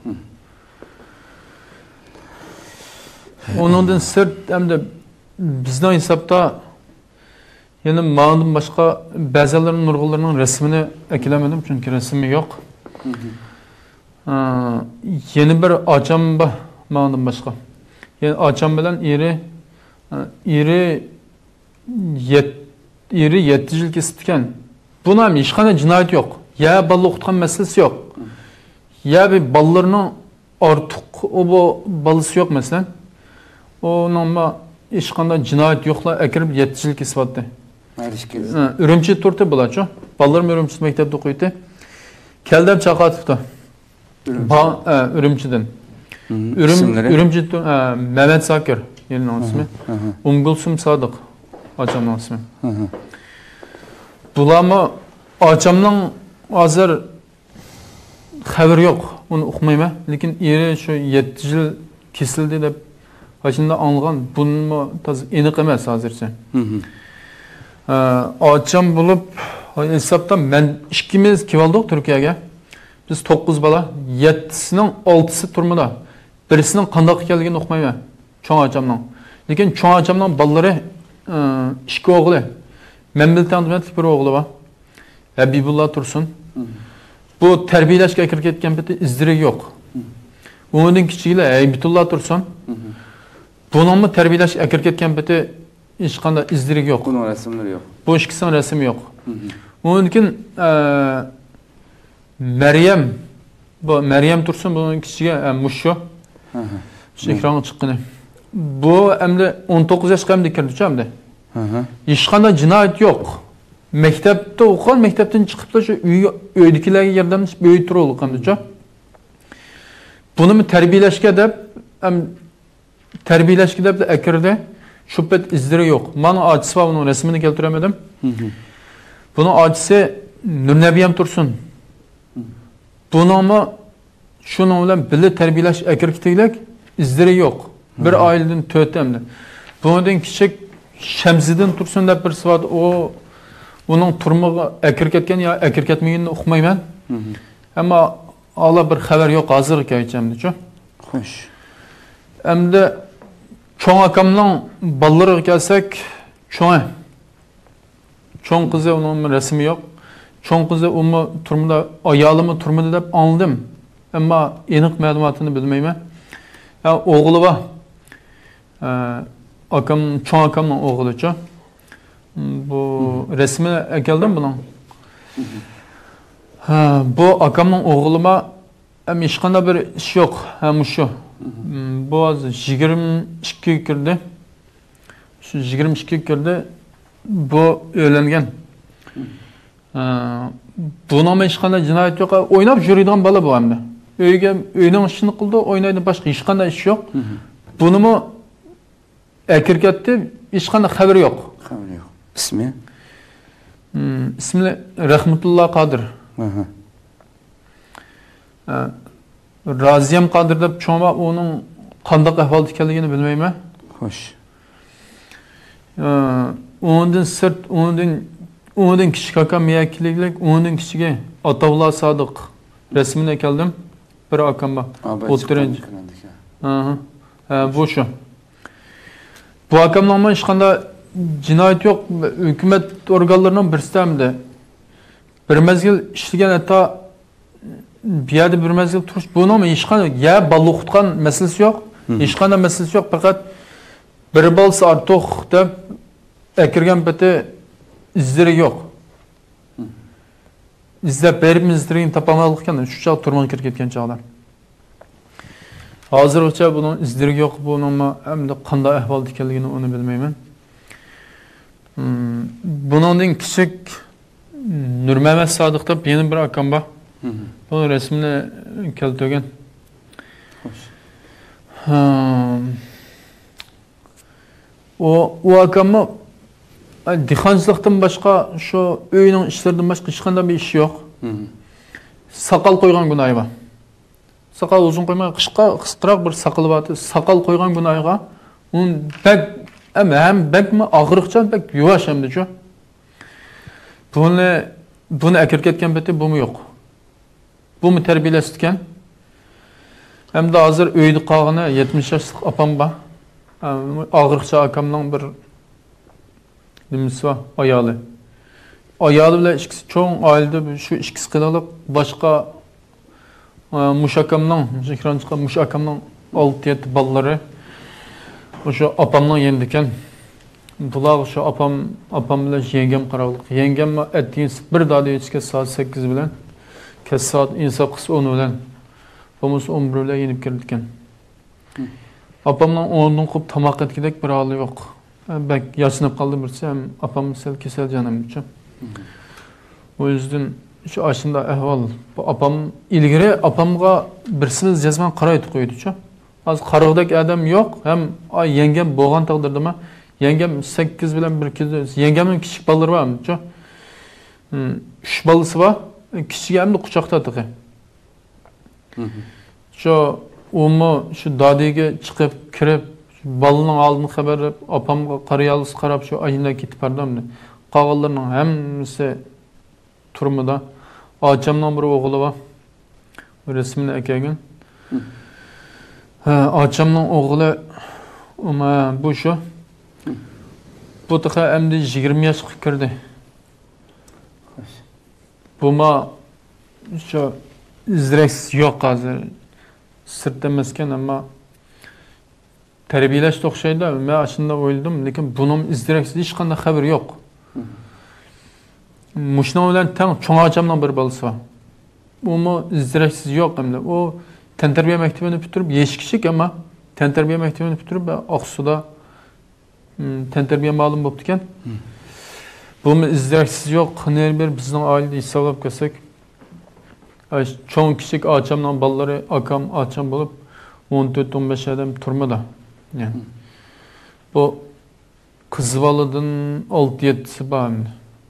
Onundan sırt hem de bizden hesapta yani mağdum başka bazılarının nurgullarının resmini eklemedim çünkü resmi yok. Ee, yeni bir açam var mağdum başka. Yani açam bilen iri iri yet iri yetti yıl kesitken buna hem işgane cinayet yok. Ya balı okutkan meselesi yok. Ya bir ballarının artık o bu balısı yok mesela. Onun ama işganda cinayet yokla ekirip yetti yıl kesip Ürümçi turtu bulaço. Ballarım Ürümçi mektepte okuydu. Keldem çakatıptı. Ürümçiden. Ürüm Ürümçi Mehmet Sakir yerinin ismi. Umgulsum Sadık Açam'ın ismi. Bulamı Açam'ın hazır haber yok. Onu okumayma. Lakin iri şu yetti yıl kesildi de başında anlayan bunu taz eniq emas hazırca. Açam bulup hesapta men ikkimiz keldik Türkiye'ye. Biz dokuz bala, yettisinin altısı turmada. Birisinin qandaq ekanligini uqmayman. Cho'ng acamning. Lekin cho'ng acamning bolalari ikki o'g'li. Men biltandim bir o'g'li bor. Habibullah Tursun. Bu tarbiyalashga kirib ketgan biti izdiri yo'q. Onun kichiglar Haybitullah Tursun. Buningmi tarbiyalashga kirib ketgan biti hech qanday izdiri yo'q. Buning rasmlari yo'q. Bu ikkisining rasmi yo'q. Onun için Meryem bu Meryem Tursun bunun kichigi mushu. Şu ekranga chiqqani. Bu endi o'n to'qqiz yoshga ham kirdi-chi endi. Hech qanday jinoyat yo'q. Maktabda o'qigan, maktabdan chiqibda shu uydagilarga yordamlashib uy turib qoldi-chi. Buni tarbiyalashga deb ham tarbiyalashga deb akirdi. Şüphet izleri yok. Bana acısı var, bunun resmini keltiremedim. Bunun acısı Nurnebiyem Tursun. Bunun ama şunun bilen birli terbiyelaş ekirkitiyle izleri yok. Bir aileden tötemdi. Bunun küçük Şemzidin Tursun da birisi vardı. O bunun turmuğu ekirketken ya ekirketmeyini okumayım. Ama Allah bir haber yok. Hazır hikayeceğimdi. Hoş. Hem de Çoğun akamdan ballarına gelsek, çoğun. Çoğun kızı onun resmi yok. Çoğun kızı onu turmada, ayalı mı turmada deyip anladım. Ama enik malumatını bilmeyim. Ya oğlu var. Ee, akam, çoğun akamdan oğlu çoğun. Bu resmine geldim bunun. Ha, bu akamdan oğluma hem işkanda bir iş yok. Hem şu. Bu az yigirma ikki kirdi. Şu yigirma ikki kirdi. Bu öğlengen. Bunun hech qanday jinoyat yo'q. O'ynab yuradigan bola bu hamda. Uyga uyning ishini qildi, o'ynaydi, boshqa hech qanday ish yo'q. Bunimi akirkatdi, hech qanday xabar yo'q. Xabar yo'q. İsmi? İsmi Rahmatullah Qadir. Raziyam Qadir deb cho'ma onun qandaq ahvolda ekanligini bilmayman. Xo'sh. Ondan sırt, ondan ondan kichik akam yakililik, ondan kichigi Atavullah Sodiq resmine keldim. Bir akam bor. O'ttirinchi. Ha, bu shu. Bu akamning hech qanday jinoyat yo'q. Hukumat organlarining birisidan bir mezgil ishlagan hatta bir yerde bir mezgil turish buni ham hech qanday ya balla o'qitgan masalasi yo'q. Hech qanday masalasi yo'q, faqat bir bolsa ortiq deb akirgan biti izlari yo'q. İzlab berib izlarini topolmadik ekan, shu chaq turmay kirib ketgan chaqlar. Hozircha buning izlari yo'q, buning hamda qanday ahvolda ekanligini uni bilmayman. Buningdan kichik Nurmamat Sodiq deb yana bir akam bor. Bu resmini keltirgan. O o akamı dixanchilikdan boshqa shu uyning ishlaridan boshqa hech qanday bir ish yo'q. Saqal qo'ygan gunohi bor. Saqal uzun qo'ymay, qishqa qisqaroq bir saqal bor. Saqal qo'ygan gunohiga un bak ham ham bakmi og'riqchan bak yuvash hamda-chu. Buni buni akir ketgan biti bumi yo'q. Bumi tarbiyalashgan. Hem de hozir uyda qolgani yetmish yoshlik opam bor. Og'riqcha akamning bir nimasi bor, ayoli. Ayoli bilan ikkisi cho'ng oilada shu ikkisi qilib boshqa mushakamning, ekran chiqqan mushakamning olti yetti bolalari o'sha opamning yerida ekan. Bular o'sha opam, opam bilan yengam qarog'liq. Yengam atyin bir dodi ichga soat sakkiz bilan, kech soat insof qis o'n bilan, bo'lmasa o'n bir bilan yenib kirdi ekan. Opamning o'rnidan qo'yib tomoq etgidek bir holi yo'q. Bak yashinib qoldi birsi ham opam sel kasal jonimcha. O yüzden şu aşında ahval. Bu opam ilgari opamga birsimiz jazman qaraydi qo'ydi-chu. Az qarog'dek adam yo'q, ham yengam bo'lgan taqdirdami? Yengam sakkiz bilan bir kiz, yengamning kichik bolalari bormi-chu? uch bolasi bor, kichigi hamda quchoqda tiqi. Shu umu shu dodiga chiqib, kirib, balaning oldini xabar berib, opamga qarayolsiz qarab shu ayinda ketib bardimdi. Qolganlarning hammasi turmada. Acamdan bir o'g'li bor. Resmini akagan. Acamның oğlu ama bu şu. Bu tıqa emdi yigirma yaşga kirdi. Bu ma şu izreks yok hazır. Sırtda mesken ama terbiyeleş to'xshaydi. Men aslında o'yladim, lekin bunun izreksiz hech qanday xabar yo'q. Mushna bilan tang cho'ng acamning bir bolasi. Umi izreksiz yo'q hamda. O tenterbiye mektebini bitirib, yesh kichik ama tenterbiye mektebini bitirib Oqsuda tenterbiye ma'lum bo'lib ekan. Bumi izreksiz yo'q. Qanday bir bizning oilada hisoblab kelsak, cho'ng kichik acamning bolalari akam acam bo'lib o'n to'rt o'n besh adam turmada. Yani bu kızvalıdın olti yettisi bağımdı.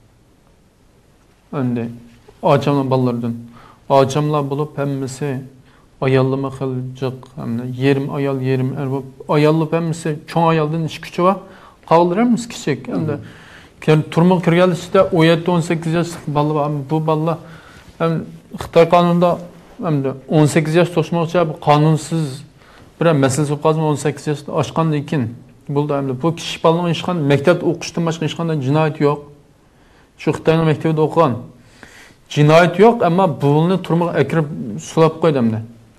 Önde ağacamla ballardan. Ağacamla bulup hemmisi ayallama kılacak. Yerim ayal yerim erbab. Ayallıp hemmisi çoğun ayaldın iş küçü var. Kaldırır mısın küçük? Hem de turmak kırgalı işte on yedi on sekiz yaş balı var. Bu balla hem Xitay kanununda hem de on sekiz yaş toşmak için kanunsuz bir mesele so'qazmi o'n sakkiz yoshda oshqandan keyin bo'ldi hamda bu kishi bolaning hech qanday maktabda o'qishdan boshqa hech qanday jinoyat yo'q. Shu Xitoyning maktabida o'qigan. Jinoyat yo'q, ammo buvini turmuqqa akirib sulab qo'ydi hamda.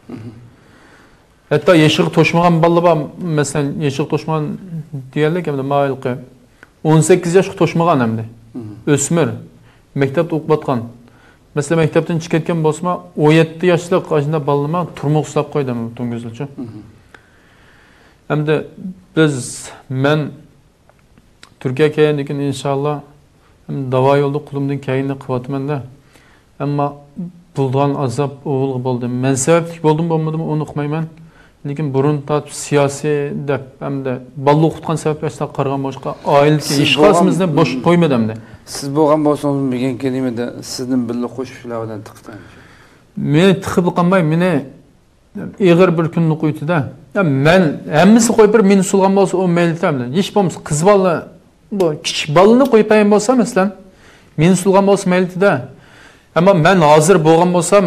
Hatto yeshig' to'shmagan bola bor, masalan, yeshig' to'shmagan deganlik hamda mayilqi o'n sakkiz yoshga to'shmagan hamda. O'smir maktabda o'qiyotgan. Mesela mektepten çıkarken bosma on yetti yaşlık ajında balama turmuq sulab qo'ydi bu to'ngizilchi. Hem de biz men Türkiye kelgandan inşallah hem davo yo'lda qulimdan keyinni qilyapman-da. Ammo bulgan azap o'g'il bo'ldi. Men sababli bo'ldim bo'lmadim uni uqmayman. Lekin burun tatib siyosiy deb hamda balla o'qitgan sababli ashta qargan boshqa oiladagi ish qasimizni bo'sh qo'ymadimda. Siz bo'lgan bo'lsangiz bilgan kelimada sizning birga qo'shishlardan tiqdim. Men tiqib qolmay, meni ig'ir bir kunni qo'ydi-da. Men hammasi qo'yib bir meni sulgan bo'lsa, o maylitamda. Hech bo'lmasa qiz bola bu kichik bolani qo'ypayin bo'lsa, masalan, meni sulgan bo'lsa maylida. Ammo men hozir bo'lgan bo'lsam,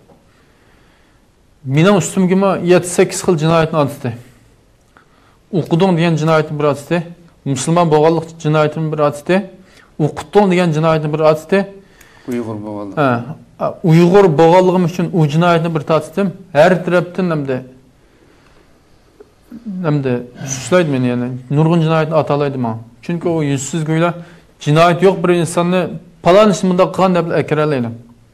mening ustimga yetti sakkiz xil jinoyatni atdi. O'qiding degan jinoyatni bir atdi. Musulmon bo'lganlik jinoyatini bir atdi. O'qitdim degan jinoyatni bir atdi. Uyg'ur bo'lganlik. Ha, Uyg'ur bo'lganligim uchun u jinoyatni bir tatdim. Har tarafdan hamda hamda suçlaydı meni yani. Nurg'un jinoyatni atalaydi men. Chunki o yuzsiz go'ylar jinoyat yo'q bir insonni palon ish bunda qilgan deb akiralaydi.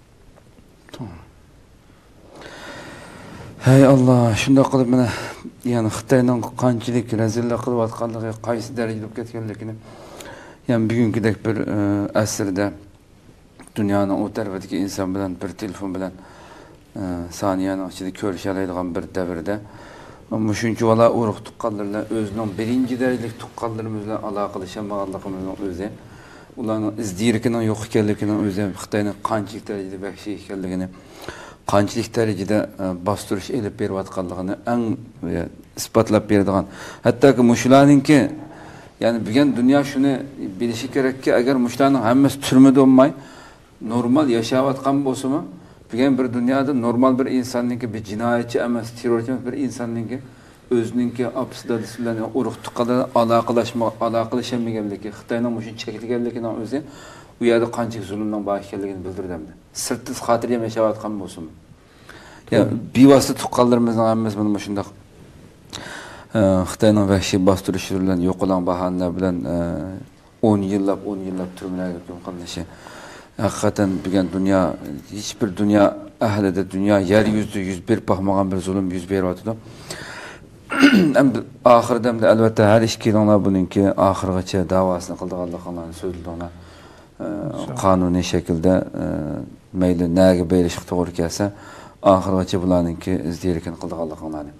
Hey Allah, shunday qilib mana yani Xitoyning qanchalik razillik qilayotganligi, qaysi darajada bo'lib ketganligini yani bugünkidek bir e, asrda dunyoning o tarafidagi inson bilan bir telefon bilan e, soniyaning ichida ko'risha oladigan bir davrda shuncha vala urug' tuqqanlarlar o'zining birinchi darajalik tuqqanlarimiz bilan aloqalashamaganligimizning o'zi, ularning izdirkining yo'q ekanligining o'zi, Xitoyning qanchalik darajada vahshiy ekanligini, qanchalik darajada bostirish elib berayotganligini eng isbotlab beradigan. Hattoki mushularninki yani bugün dünya şunu bilishi kerakki, agar mushularning hammasi turmada bo'lmay normal yashayotgan bo'lsa-mu, bugün bir dünyada normal bir insonninki bir jinoyatchi emas, terrorchi emas bir insonninki o'zininki apsida bilan urug' tuqqanda aloqalashma aloqalashamaganligi, Xitoyning mushun chekilganligining o'zi u yerda qanchalik zulmning bor ekanligini bildirdi. Sirtsiz xotirga yashayotgan bo'lsa-mu. Ya bevosita tuqqanlarimizning hammasi mana shunday Xitoyning vahshiy bostirishi bilan yo'qolan bahonalar bilan o'n yillab o'n yillab turmalarga hukm qilinishi hakikaten bugün dünya hiçbir dünya ahlida dünya yer yüzü yüz bir bakmagan bir zulüm yüz beryapti. Hem ahirda hem de elbette her iş kilonlar bununki ahirgacha davasını qildiganligini so'zladilar. Qonuniy shaklda mayli naga berish to'g'ri kelsa, ahirgacha bularninki izdirkin qildiganligini.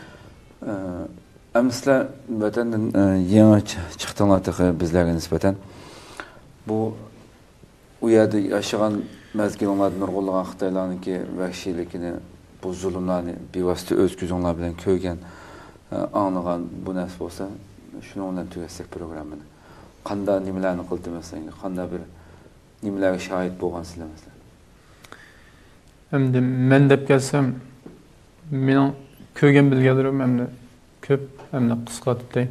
Amsizlar vatandan yangi chiqdilar bizlarga nisbatan bu u yerda yashagan mazgillarda nurg'unlagan Xitoylarniki vahshiyligini, bu zulmlarni bevosita o'z ko'zinglar bilan ko'rgan, anglagan bu narsa bo'lsa, shuni bilan tugatsak programmani. Qanday nimalarni qildi masalan, qanday bir nimalarga shohid bo'lgansizlar masalan. Endi men deb kelsam, mening ko'rgan bilganlarim hamda ko'p, hamda qisqa tutay.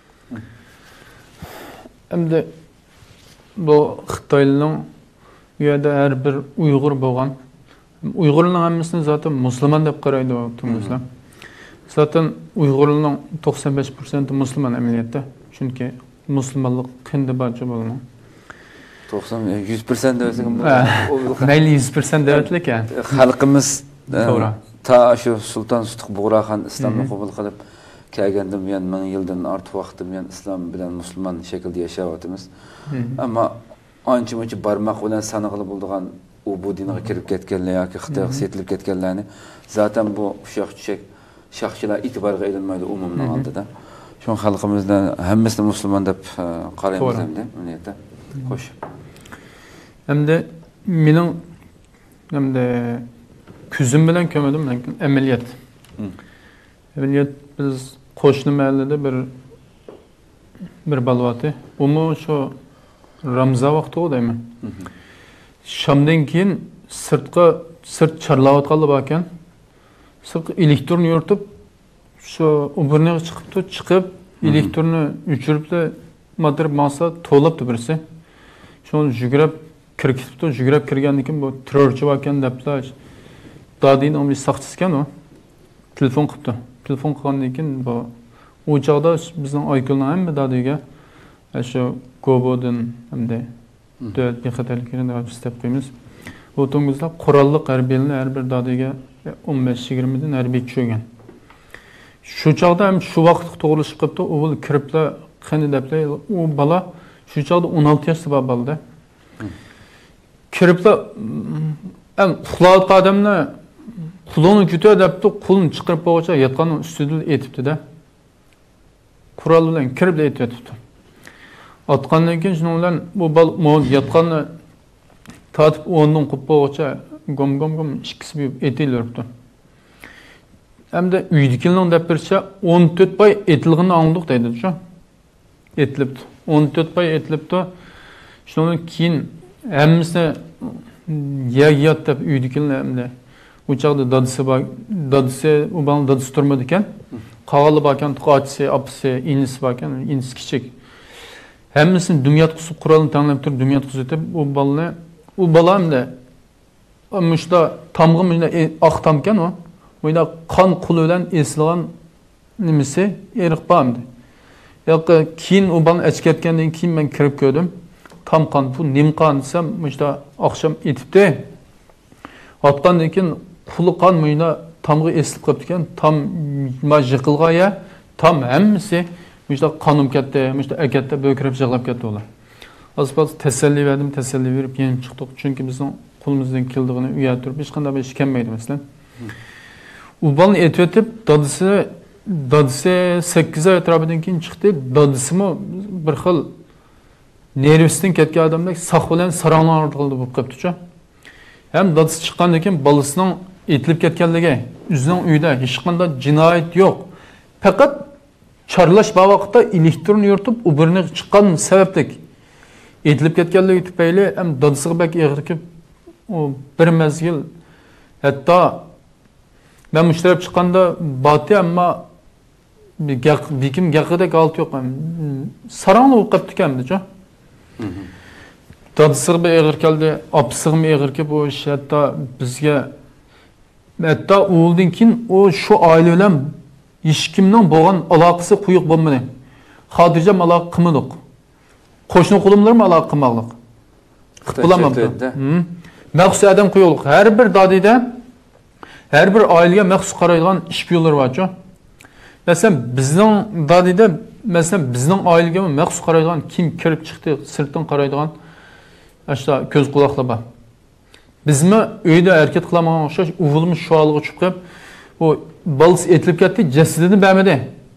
Hamda bu Xitoyning bu yerda har bir Uyg'ur bo'lgan. Uyg'urlarning hammasini zaten musulmon deb qaraydi o'zingizlar. Zaten Uyg'urlarning to'qson besh foizi musulmon amaliyotda. Chunki musulmonlik qindi barcha bo'lgan. to'qson yuz foiz desak, mayli yuz foiz deyatlik ekan. Xalqimiz to'g'ri. Ta shu Sulton Sutuq Bug'raxon islomni qabul qilib kelgandim, men ming yildan ortiq vaqtim men islom bilan musulmon shaklda yashayapmiz. Ammo ancha-muncha barmoq bilan sanag'ili bo'lgan u bu dinga kirib ketganlar yoki Xitoyga setilib ketganlarni zaten bu shox-chuchak shoxchilar e'tiborga ilinmaydi umumning oldida. Shu xalqimizdan hammasini musulmon deb qaraymiz endi, niyatda. Xo'sh. Hamda mening hamda ko'zim bilan ko'rmadim, lekin amaliyot. Amaliyot biz qo'shni mahallada bir bir balvati. Umi shu Ramazon vaqti o'dayman. Shamdan keyin sirtqa sirt charlayotganlar bor ekan. Sirtqa elektron yo'rtib shu uburniga chiqibdi, chiqib elektronni o'chiribdi, motor masa to'labdi birisi. Shuni yugurib kirgitibdi, yugurib kirgandan keyin bu terrorchi bor ekan deblar. Dadin onu saxçısken o telefon qilibdi. Telefon qilgandan keyin bu o chaqda bizning Aykulning ham dadiga shu Gobodan hamda dövlət bexatarlikini da istep qo'yamiz. O'tingizda qurolliq harbiylar har bir dadiga o'n besh yigirma dan harbiy tushgan. Shu chaqda ham shu vaqt to'g'rilishib qolibdi. O'g'il kiriblar, qani deblar. U bola shu chaqda o'n olti yoshda bor bo'ldi. Kiriblar ham uxlayotgan odamlar Kulunu kütüye depti, kulunu çıkarıp boğaça yatkanın üstüdül etipti de. Kural bilen kirip de etipti. Atkandan keyin şundan bu bal yatkanı tatip onun kup boğaça gom gom gom ikisi bir etilirdi. Hem de üydikilinin depirse on dört bay etilgini anladık deydi şu. Etilipti. on dört bay etilipti. Şundan keyin hemmisine yer yat dep üydikilini hem de uçakta dadısı var, dadısı, o bana dadısı durmadı iken, kağalı varken, kaçısı, apısı, inisi varken, inisi küçük. Hemmisinin dünya kusu kuralını tanımlayıp dur, dünya kusu etip, o balını, o balam da, müşta tamgı müşta ak tamken o, o da kan kulu olan esilen nimisi erik bağımdı. Yakı kiyin o bana eçketkenliğin kiyin ben kirip gördüm, tam kan, bu nim kan desem, müşta akşam etip de, atkandan keyin Kulu kan muyuna tamgı esilip kaptıken tam yıkılga ya tam hemmisi işte kanım ketdi, işte ekette bökürüp jığlap ketdi olar. Azpaz teselli verdim, teselli verip yeni çıktık. Çünkü bizim kulumuzdan kildiğini uyatırıp hiç kanda bir işkenmeydi mesela. Ubalını etvetip dadısı dadısı sekiz ay etrafından keyin çıktı. Dadısı mı bir xil nervisinden ketken adamda saq bilen saranglanır qıldı bu kaptıça. Hem dadısı çıkkandan keyin balısının etilip ketkenligi, üzünün uyda hiç qanday cinayet yok. Fakat çarlaş bu vaqtda elektron yurtib, u birine chiqqan sebeplik etilip ketkenligi tufayli hem dadısı bek eg'irkib, o bir mezgil hatta ben müşterip chiqqanda bati ama bir kim gaqidek altı yok. Saranglı bo'lib qapti ekanmiz-ku. Dadısı bek eg'ir keldi, apısı bek eg'ir kelib, o ish hatta bizga hatta oğuldan keyin o şu aile bilan hech kimning bo'lgan aloqasi quyuq bo'lmadi. Xotirjam aloqa qilmadik. Qo'shni qulumlarmi aloqa qilmoqlik. Bulamabdi. Maxsus adam quyuqlik. Har bir dadida har bir oilaga maxsus qaraydigan ish yo'llari bor-ku. Masalan, bizning dadida, masalan, bizning oilaga maxsus qaraydigan kim kirib chiqdi, sirtdan qaraydigan ashta ko'z quloqlar bor. Bizmi uyda hareket qilamagan o'xshash, o'g'limiz shu holiga chiqib, o balыс etilib ketdi, jasadini bermadi.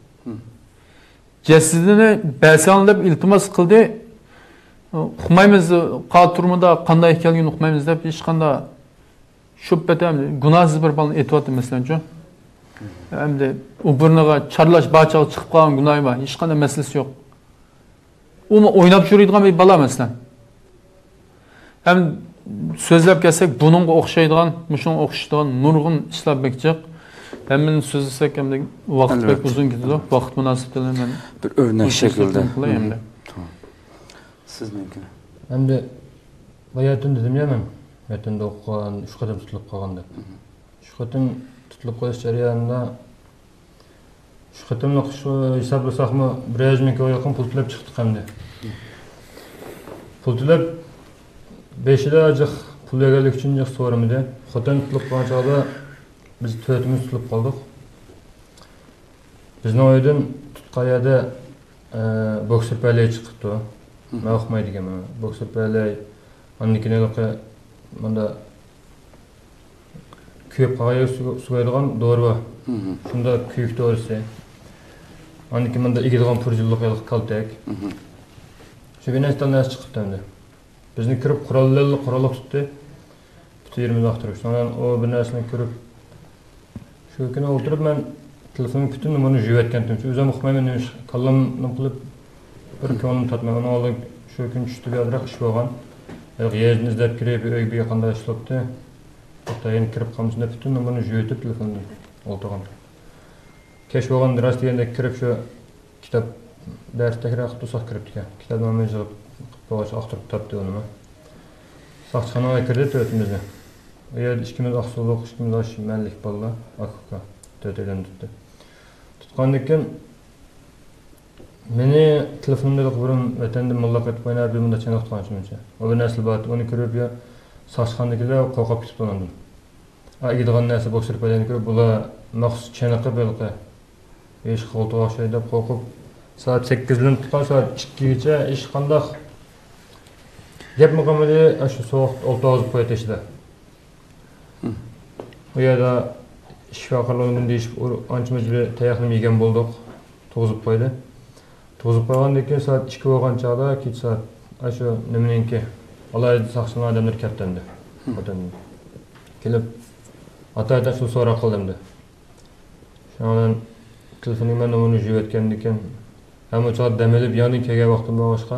Jasadini bersan deb iltimos qildi. Uqmaymiz, qaturmada qanday ekanligini uqmaymiz deb hech qanday shubhatam, gunohsiz bir balni etyapti masalan-ku. Hamda u burniga charlash bachaga chiqib qolgan gunohi bor, hech qanday masalasi yo'q. Uni o'ynab yuradigan bir bala masalan. Hem so'zlab kelsak, buningga o'xshaydigan, mushunga o'xshaydigan nurg'un ishlar bekchiq. Hemen söz etsek hem de vakit Elbette. pek uzun gidiyor. Vakit münasebetiyle ben Bir örnek şekilde. hem de. Tamam. Siz mümkün. Hem de bayatın dedim ya ben. Metinde okuyan, üç kadar tutulup kalgandı. Üç kadar tutulup koyuş jarayonida üç kadar şu hesaplasak mı biraz mı yakın pul to'lab chiqdik hamda. Pul to'lab beşide acık pul yeganlik uchun jiq so'ramidi. Xotin tutulup qolgan chog'da biz to'rtimiz tutulup qoldik. Bizning oydan tutgan yerda boksir palay chiqibdi. Men o'qimaydigan men. Boksir palay annikinelaqi manda kuyib qolgan sugaydigan dori bor. Shunda kuyib dorisi. Anniki manda igadigan purjilliq kaltak. Shu binesdan nas chiqibdi endi. Bizni kirib qurollarni qurolliq tutdi. Bitta yerimizni aqtirib. Sonra o bir narsani ko'rib shu kuni o'tirib men telefonning butun numarini yuvayotgandim. Shu o'zim uqmayman nima kallamni qilib bir ko'nglim tatmagan. Oldin shu kun tushdi biroq ish bo'lgan. Yerni izlab kirib uyga qanday ishlabdi. Hatta yana kirib qolmishda butun numarini yuvayotib telefonda o'tirgan. Kesh bo'lgan dars deganda kirib shu kitob darsdagi raqibni kirib ekan. Kitobni men yig'ib bosh aqtirib topdi uni. Soqchixonaga kirdi to'rtimizni. U yerda ikkimiz aqsuliq, ikkimiz oshmanlik bolalar, aka to'rtadan tutdi. Tutgandan keyin meni telefonimda qo'yib vatanda muloqot qo'ynar bir munda chanoq tutganchimcha. O bir narsa bor, uni ko'rib ya soqchixonagilar qo'rqib ketib qoldim. A gidigan narsa boksir payani ko'rib bular maxsus chanoqqa bo'lqa. Ish qo'ltiq o'xshaydi qo'rqib soat sakkizdan tutgan soat ikkigacha ish qandoq gap muqomili shu sovuq olti og'iz qo'yatishdi. U yerda shifokorlarning deyishib anchamiz bir tayoqni yegan bo'ldik. To'g'izib qo'ydi. To'g'izib qo'ygandan keyin soat ikki bo'lgan chog'da kech soat shu nimaninki alayda saqchilar odamlar kattandi. Xotin kelib ata-ata shu so'roq qildimdi. Shundan telefonim men uni yuvayotgandan keyin hamma chog'da damelib yondan kelgan vaqtim bo'lg'achqa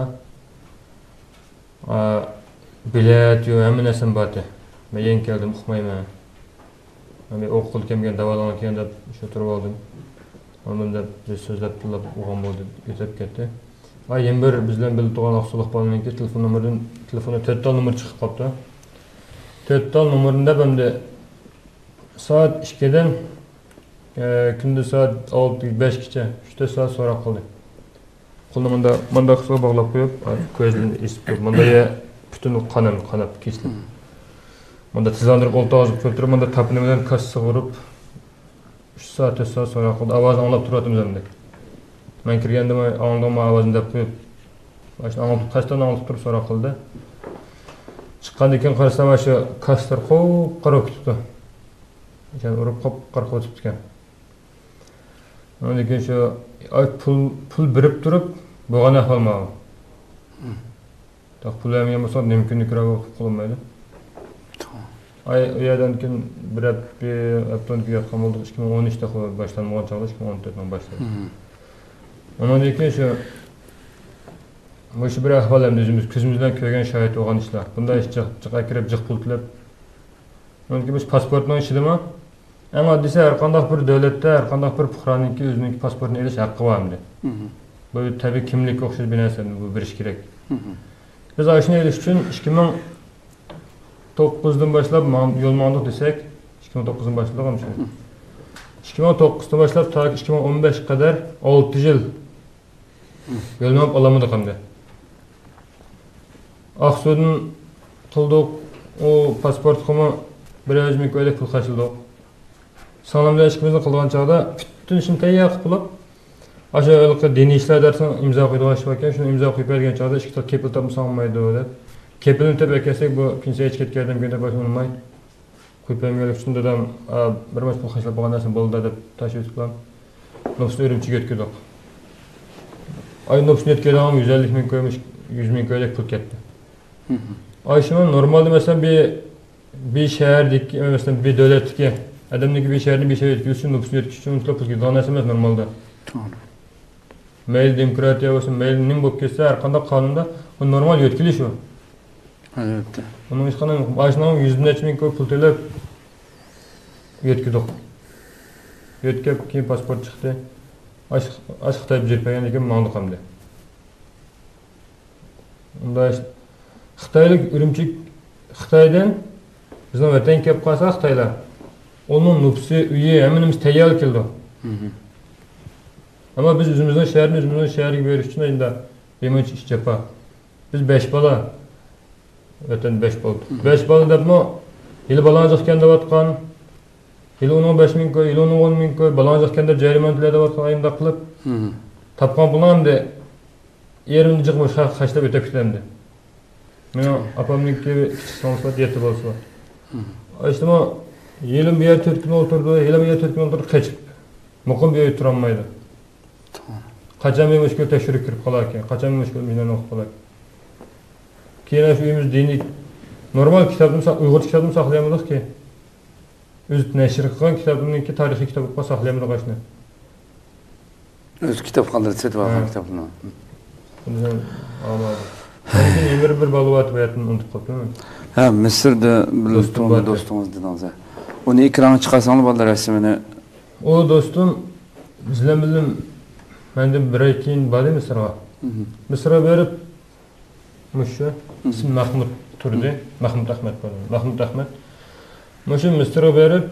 bilet yo hamma narsam bordi. Men yangi keldim, uqmayman. Men o'qib kelgan davolangan keyin deb shu turib oldim. Ondan bir so'zlab tilab o'g'on bo'ldi, yetib ketdi. Va yana bir bizdan bilib turgan oqsuliq bolaninki telefon nomeridan telefoni to'rtta nomer chiqib qoldi. To'rtta nomerida bende soat ikkidan kunduz soat olti beshgacha uchta soat so'roq qildi. Qo'limda manda qisqa bog'lab qo'yib, ko'zini isib qo'yib, manda butun qonam qonab kechdi. Manda tizlandirib o'ltog'izib ko'rtirib, manda tapni bilan kassa urib uch soat to'rt soat so'roq qildi. Ovozni anglab turdim o'zimda. Men kirganda men anglamay ovozini deb qo'yib, mana anglab qasdan anglab turib so'roq qildi. Chiqqandan keyin qarasam shu kastar qo'p qaro ketibdi. Ekan urib qop qaro ketibdi ekan. Ondan keyin shu pul pul birib turib bo'lgan ahvol ma'lum. Taq pul ham yemasa mumkinlik ko'rib qo'lmaydi. Ay u yerdan keyin bir haftadan yotgan bo'ldik. ikki ming o'n uchda boshlangan chog'da ikki ming o'n to'rtdan boshladi. Ondan keyin shu Məşə bir əhval əmdə özümüz közümüzdən ko'rgan şahid olgan ishlar. Bunda ish chiqqa kirib jiq pul tilab. Çünki biz pasportning ishidimi? Eng oddiysi har qanday bir davlatda, har qanday bir fuqaroninki o'zining pasportini olish haqqi bor endi. Bu tabiiy kimlik o'xshash bir narsani bu bilish kerak. Biz ashuni olish uchun ikki ming to'qqizdan boshlab yo'l oldik desak, ikki ming to'qqizdan boshlab ham shu. ikki ming to'qqizdan boshlab ta ikki ming o'n besh qadar olti yil yo'llanma olamadik hamda. Aqsu'dan qildik, o pasport qimi bir yuz ming ko'ylak pul qaşıldık. Sanamda ishimizni qilgan chog'da butun ishni tayyor qilib bo'lib, o'sha o'lqa diniy ishlar darsini imzo qo'ydigan ish ekan, shuni imzo qo'yib bergan chog'da ishga kepil topsa olmaydi deb. Kepilni topib kelsak, bu pensiya ichib ketgandan keyin boshlanmay. Qo'yib berganlik uchun dadam bir marta pul qashlab bo'lgan narsa bo'ldi deb tashvиш qilib, nofsni o'rimchiga o'tkazdik. Ay nofsni o'tkazgan yuz ellik ming ko'ymish, yuz ming ko'ylak pul ketdi. Ayşımın normalde mesela bir bir şehirdik, mesela bir devletteki adamdaki bir şehirde bir şey etkiliyorsun, nüfusunu etkiliyorsun, unutup pul gidiyor. Nasıl mesela normalde? Tamam. Mail demokratiya olsun, mail nim bok kesse her kanda kanunda o normal yetkili şu. Evet. Onun için kanun ayşının yüz bin ming pul төлеп yetkiliyor. Yetkep keyin pasport çıktı. Aç aç Xitoy berpegen ekan mangdı qamdi. Unda Xitoylik Ürümçik Xitoydan bizning vatan kelib qolsa Xitoylar. Onun nüfusu, üye, hemenimiz tayyor keldi. Ama biz özümüzün şehrini, özümüzün şehri veriş için endi bemenç iş japa. Biz beş bala vatan beş boldu. beş bala depmi yili balanjaq kende atkan, yili on beş ming koy, yili on ming koy balanjaq kende jariman tilede atkan ayımda qılıp tapqan bulan de yerimni jıqmış haşlap ötep kitemdi. Men apamninki kichik sonsulat yetti bolsa. Aştıma yelim bir yer dört gün oturdu, yelim bir yer dört gün oturdu kaçıp. Muqim bir yer turanmaydı. Kaçan bir müşkül teşhürük kirip qalarken, kaçan bir müşkül bizden okup qalarken. Keyin şu uyumuz dini normal kitabını, Uyghur kitabını saklayamadık ki. Öz neşir qilgan kitabımınki tarihi kitabı saklayamadık aşını. Öz kitapxonada setib algan kitapni. Bundan almadı. Lekin emir bir balıvat bayatını unutib qoldim. Ha, Misrda bir dostum, dostumuz dediniz. Onu ekrana çıkarsanız bolalar resmini. O dostum bizden bildim mende bir ay keyin bari Mısır'a. Mısır'a berip muşu ismi Mahmud turdi. Mahmud Ahmet pardon. Mahmud Ahmet. Muşu Mısır'a berip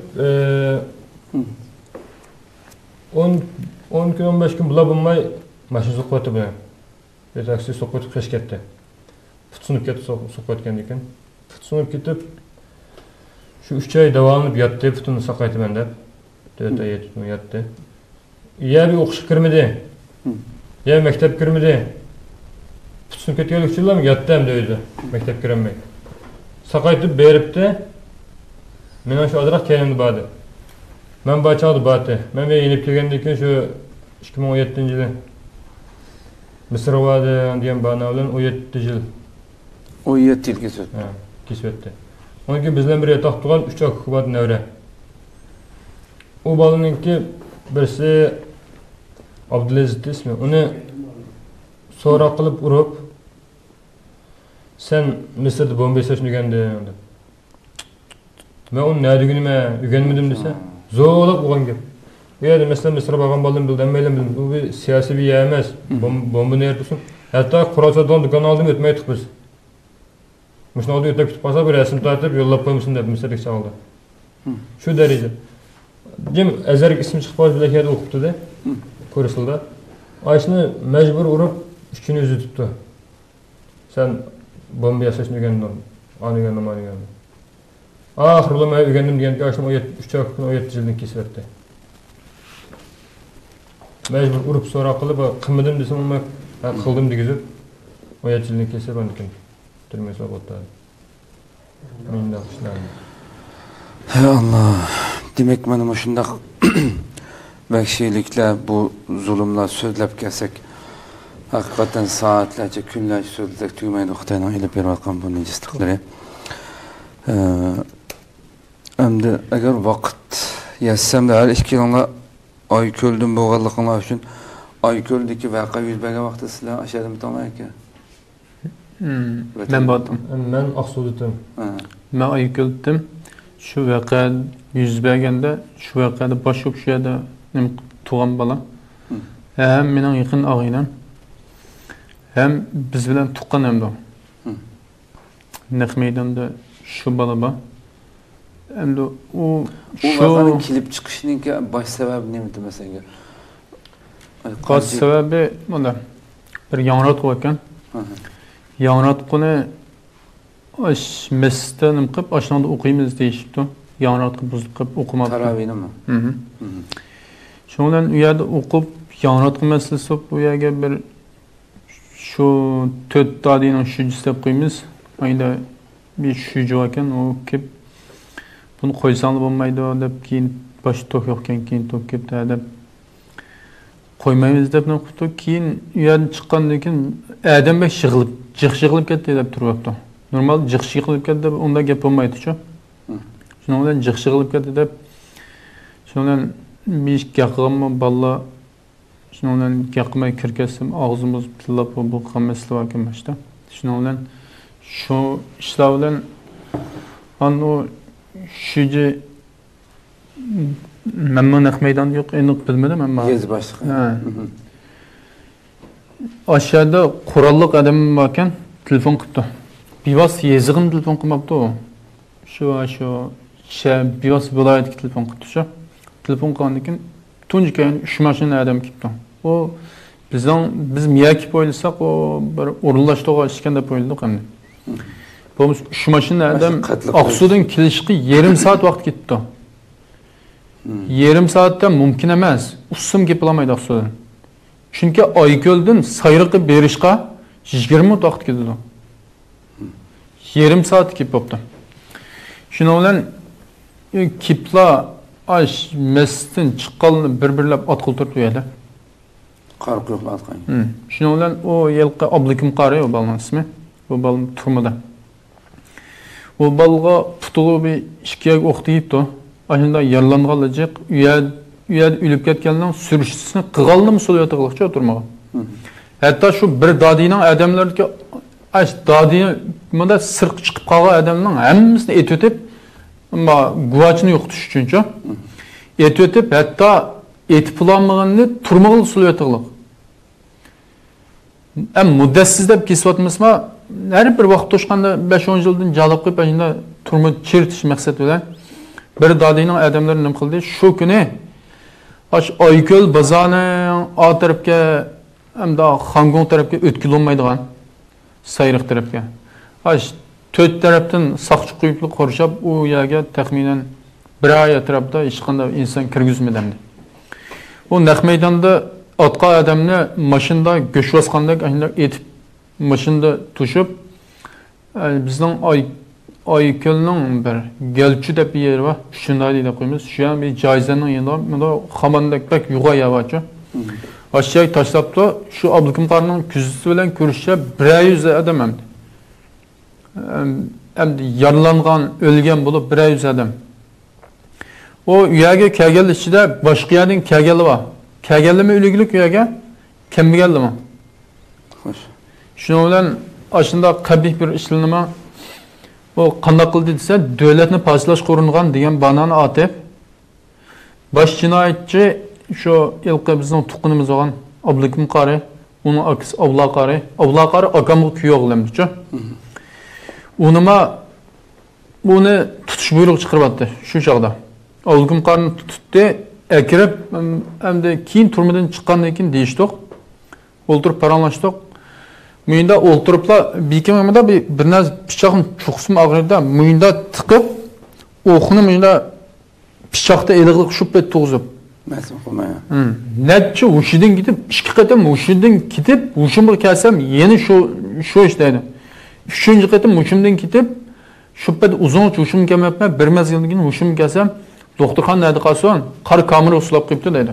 on gün on beş gün bula bulmay maşin sohbeti bilen. Bir taksi sohbeti keş ketdi. Tutsunup ketdi sohbet kendiken. Tutsunup ketip şu üç ay davamlı yattı, putunu sakaytı ben de. dört ay yattı. Ya bir okuş kirmedi. Ya mektep kirmedi. Putunu ketken üççüler mi yattı hem de öyle. Mektep kiremmek. Sakaytı berip de men şu adrak kendimdi badi. Men başadı badi. Men ve yenip kelgendeki şu iki bin on yedinci yılı Mısır vardı diyen bana olan on yedi yıl. on yedi yıl kesip. Ha, kesipti. Onun ki bizden biri yatak tuğan üç akı var nevre. O balınınki birisi Abdülaziz ismi. Onu sonra kılıp urup sen Mısır'da bomba saçını ügendi. Ben onu nerede günüme ügenmedim dese zorluk uğan gibi. Yani mesela Mısır'a bakan balım bildim, emmeyle bildim. Bu bir siyasi bir yemez. Bomba ne yapıyorsun? Hatta Kurasa'dan dükkan aldım ötmeyedik biz. Müşün oldu ötüp kütüp kalsa bir resim tartıp yollap koymuşsun da Mısır'daki çağıldı. Şu derece. Cem Ezerik ismi çıkmaz bile kere okuttu da. Kursulda. Ayşını mecbur uğrup üçünü yüzü tuttu. Sen bomba yasasını ügendin. Anı ügendim, anı ügendim. Ahır bulamaya ügendim diyen ki Ayşını üç akıkın on yedi yılını kesip mecbur urup sonra kılıp kılmadım desem ama kıldım digizip on yedi yılını kesip andikin. Türmesi okuttadı. Benim de akışlarım. Hey Allah. Demek benim şundaq vahşilikler, bu zulümler sözlep kelsek hakikaten saatlerce, günlerce sözlep tüymeyin Xitoyning ilib berayotgan bu nejislikleri. Endi agar vaqt yazsam da her ikki yılga Ayköl'dün boğallıqlar üçün Ayköl'deki vaqa yüz bergan vaqtda sizlar aşağıdan bitamay ekan. Ben battım. Ben Aqsu'dum. Ben Ayköl'düm. Şu vaqa yüz berganda, şu vaqada bosh yo'q, shu yerda tug'an bola. Hem mening yaqin og'aynim. Hem biz bilan tuqqan hamda. Naq maydonda şu bola bor. Endi u şu kelib chiqishining bosh sababi nimada masalan? Bosh sababi bunda bir yong'oq ekan. Yong'oqni ash masjidda nim qilib, ashunda o'qiymiz deyishibdi. Yong'oqni buzib qilib o'qimabdi. Taravihmi? Mhm. Shundan u yerda o'qib, yong'oq masalasi bu yerga bir shu to'rt tadining shujisi deb qo'yamiz. Ayda bir shuju ekan, u kelib bunu qo'ysang bo'lmaydi deb keyin bosh to'q yo'qkan keyin to'q kelibdi deb qo'ymaymiz deb qo'ydi. Keyin u yerdan chiqqandan keyin adam bek yig'ilib, jiq-jiqilib ketdi deb turibdi. Normal jiq-jiqilib ketdi deb unda gap bo'lmaydi-ku. Shundan bilan jiq-jiqilib ketdi deb shundan bir gaqimmi balla shundan gaqimay kirkasam og'zimiz pillab bu qilmaslar ekan mashta. Shundan bilan shu ishlar bilan anu şucu Men bu naq meydan yo'q, aniq bilmadim amma. Yezi başlığı. Ha. Aşağıda quralliq adam ekan, telefon qilibdi. Bivas yezig'im telefon qilmabdi u. Shu shu sha bivas viloyatga telefon qilibdi shu. Telefon qilgandan keyin tunji keyin uch mashina adam kelibdi. O bizdan biz miyaki o'ylasak, o bir o'rinlashtirib ishgan deb o'yladik endi. Bu uch mashina adam Aqsudan kelishga yarim soat vaqt ketdi. Yarim soatda mumkin emas. Usim kepolmaydi Aqsudan. Chunki Oyko'ldan Sayriqqa berishga yigirma minut vaqt ketdi. Yarim soat ketibdi. Shuning bilan kipla ash mestin chiqqanini bir-birlab otqiltirib qo'yadi. Qarq yo'q atqan. Shuning bilan o yilqi Abdukim qari o balning ismi. Bu bal turmada. O balga putugi bir ikkiga o'qitibdi. Ashunda yaralanganlar uyad uyad o'lib ketganning surishtisini qilganmi so'layotganlikcha turmaga. Hatto shu bir dodining odamlarga ash dodini bunda sirq chiqib qolgan odamning hammasini et o'tib, ammo guvochini yo'qotish uchunchi et o'tib, hatto et pulanmaganni turmaga so'layotganlik. Am muddatsiz deb kesyapmizmi? Har bir vaqt to'shqanda besh o'n yildan jalib qo'yib, ashunda turma chertish maqsad bilan bir dodining odamlari nima qildi? Shu kuni ash Oyko'l bozorining o tarafga hamda Xangong tarafga o'tkazilmaydigan Sayriq tarafga. Ash to'rt tarafdan saqchi qo'yib qurshab, u yerga taxminan bir oy atrofda hech qanday inson kirgizmadi. U naq maydonda otqa odamni mashinada go'sh bosgandek aynan etib mashinada tushib, bizning oy Oyko'lning bir Gelchi deb bir yeri bor. Shunday deb qo'yamiz. Shu ham bir joyzaning yanida bunda xamandek bak yug'ayavachi. Aşağı tashlabdi, shu Abdukim qarning ko'zisi bilan ko'rishib bir yuz odam ham. Endi yaralangan, o'lgan bo'lib bir yuz odam. O uyaga kelgan ichida boshqa yerning kelgani bor. Kelganmi o'liglik uyaga? Kelmaganmi? Xo'sh. Shuning bilan ashunda qabih bir ishlanma o qanday qildi desa, davlatni pastlash qo'ringan degan banani otib, bosh jinoyatchi şu ilk bizning tuqqunimiz olan Abdukim qari, onun akisi Avla qari, Avla qari akamga kuyoqlamdi-chi. Unima buni tutish buyruq chiqaribdi shu chaqda. Abdukim qarini tutdi, akirib, hamda keyin turmadan chiqqandan keyin deyishdik. O'ltirib paranlashdik. Muyinda o'ltiribla bekimimda bir bir narsa pichoqni cho'qsim og'rida, muyinda tiqib, o'qni muyinda pichoqda eliqlik shubba tug'izib Мәсім қылмaya. Netçi uşidin gidip, iki qatam uşidin gidip, uşumga kelsem yeni şu şu işdeydi. Üçüncü qatam uşumdan gidip, şubbat uzun uşum kelmapman, bir mezgildan keyin uşum kelsem, doktorxon nerede qalsan, qar kamera uslab qo'yibdi dedi.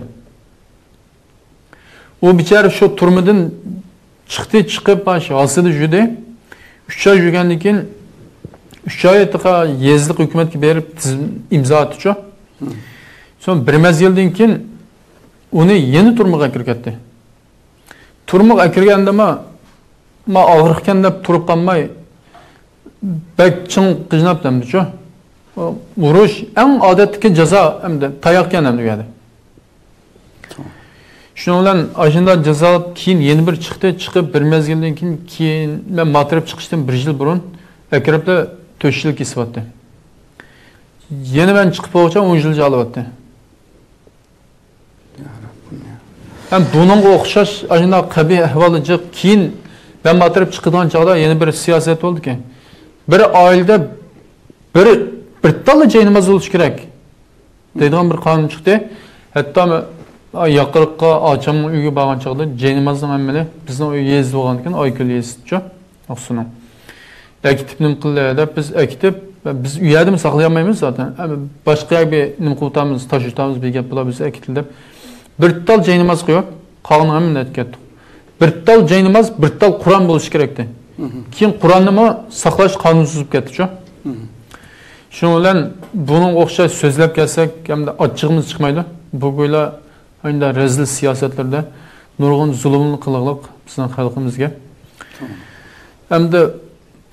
O bichara shu turmadan chiqdi, chiqib baş hasidi judi. uch oy yurgandan keyin uch oy tiqa yezlik hukumatga berib imzo atdi. Son bir mezgildan keyin uni yeni turmaga kirgitdi. Turmaga kirgandama ma og'riqkan deb turib qolmay bak ching qiynab demdi-chu. Urush eng odatdagi jazo hamda tayoqgan ham degadi. Shuning bilan ashunda jazo keyin yana bir chiqdi, chiqib bir mezgildan keyin keyin men matrib chiqishdan bir yil burun akrabda to'rt yil kesibdi. Yana men chiqib bo'lsa o'n yil jalobatdi. Hem bunun o'xshash ashuna qabih ahvoliga keyin ben matrib chiqadigan chog'da yana bir siyosat oldu ki, bir oilada bir bir talla joy namoz bo'lishi kerak deydigan bir qonun chiqdi. Hatto yaqinqa ocham uyga borgan chog'da joy namozning hammasi bizning uy yezdi bo'lgan ekan, Oyko'l yezdi-chu. Oqsuning. Aktiv nim qildi deb biz aktiv biz uyadimi saqlayolmaymiz zaten. Boshqa bir nim qilamiz, tashutamiz bir gap bo'lar biz aktiv deb bir tal joy namoz qo'yib, qolgan hammani aytgandik. Bir tal joy namoz, bir tal Qur'on bo'lishi kerakdi. Keyin Qur'onni saqlash qonunsuz ketdi-chu. Shuning bilan buning o'xshash so'zlab kelsak, hamda ochiqimiz chiqmaydi. Bu go'yla ayda rezil siyosatlarda nurg'un zulmni qilganlik bizning xalqimizga. Hamda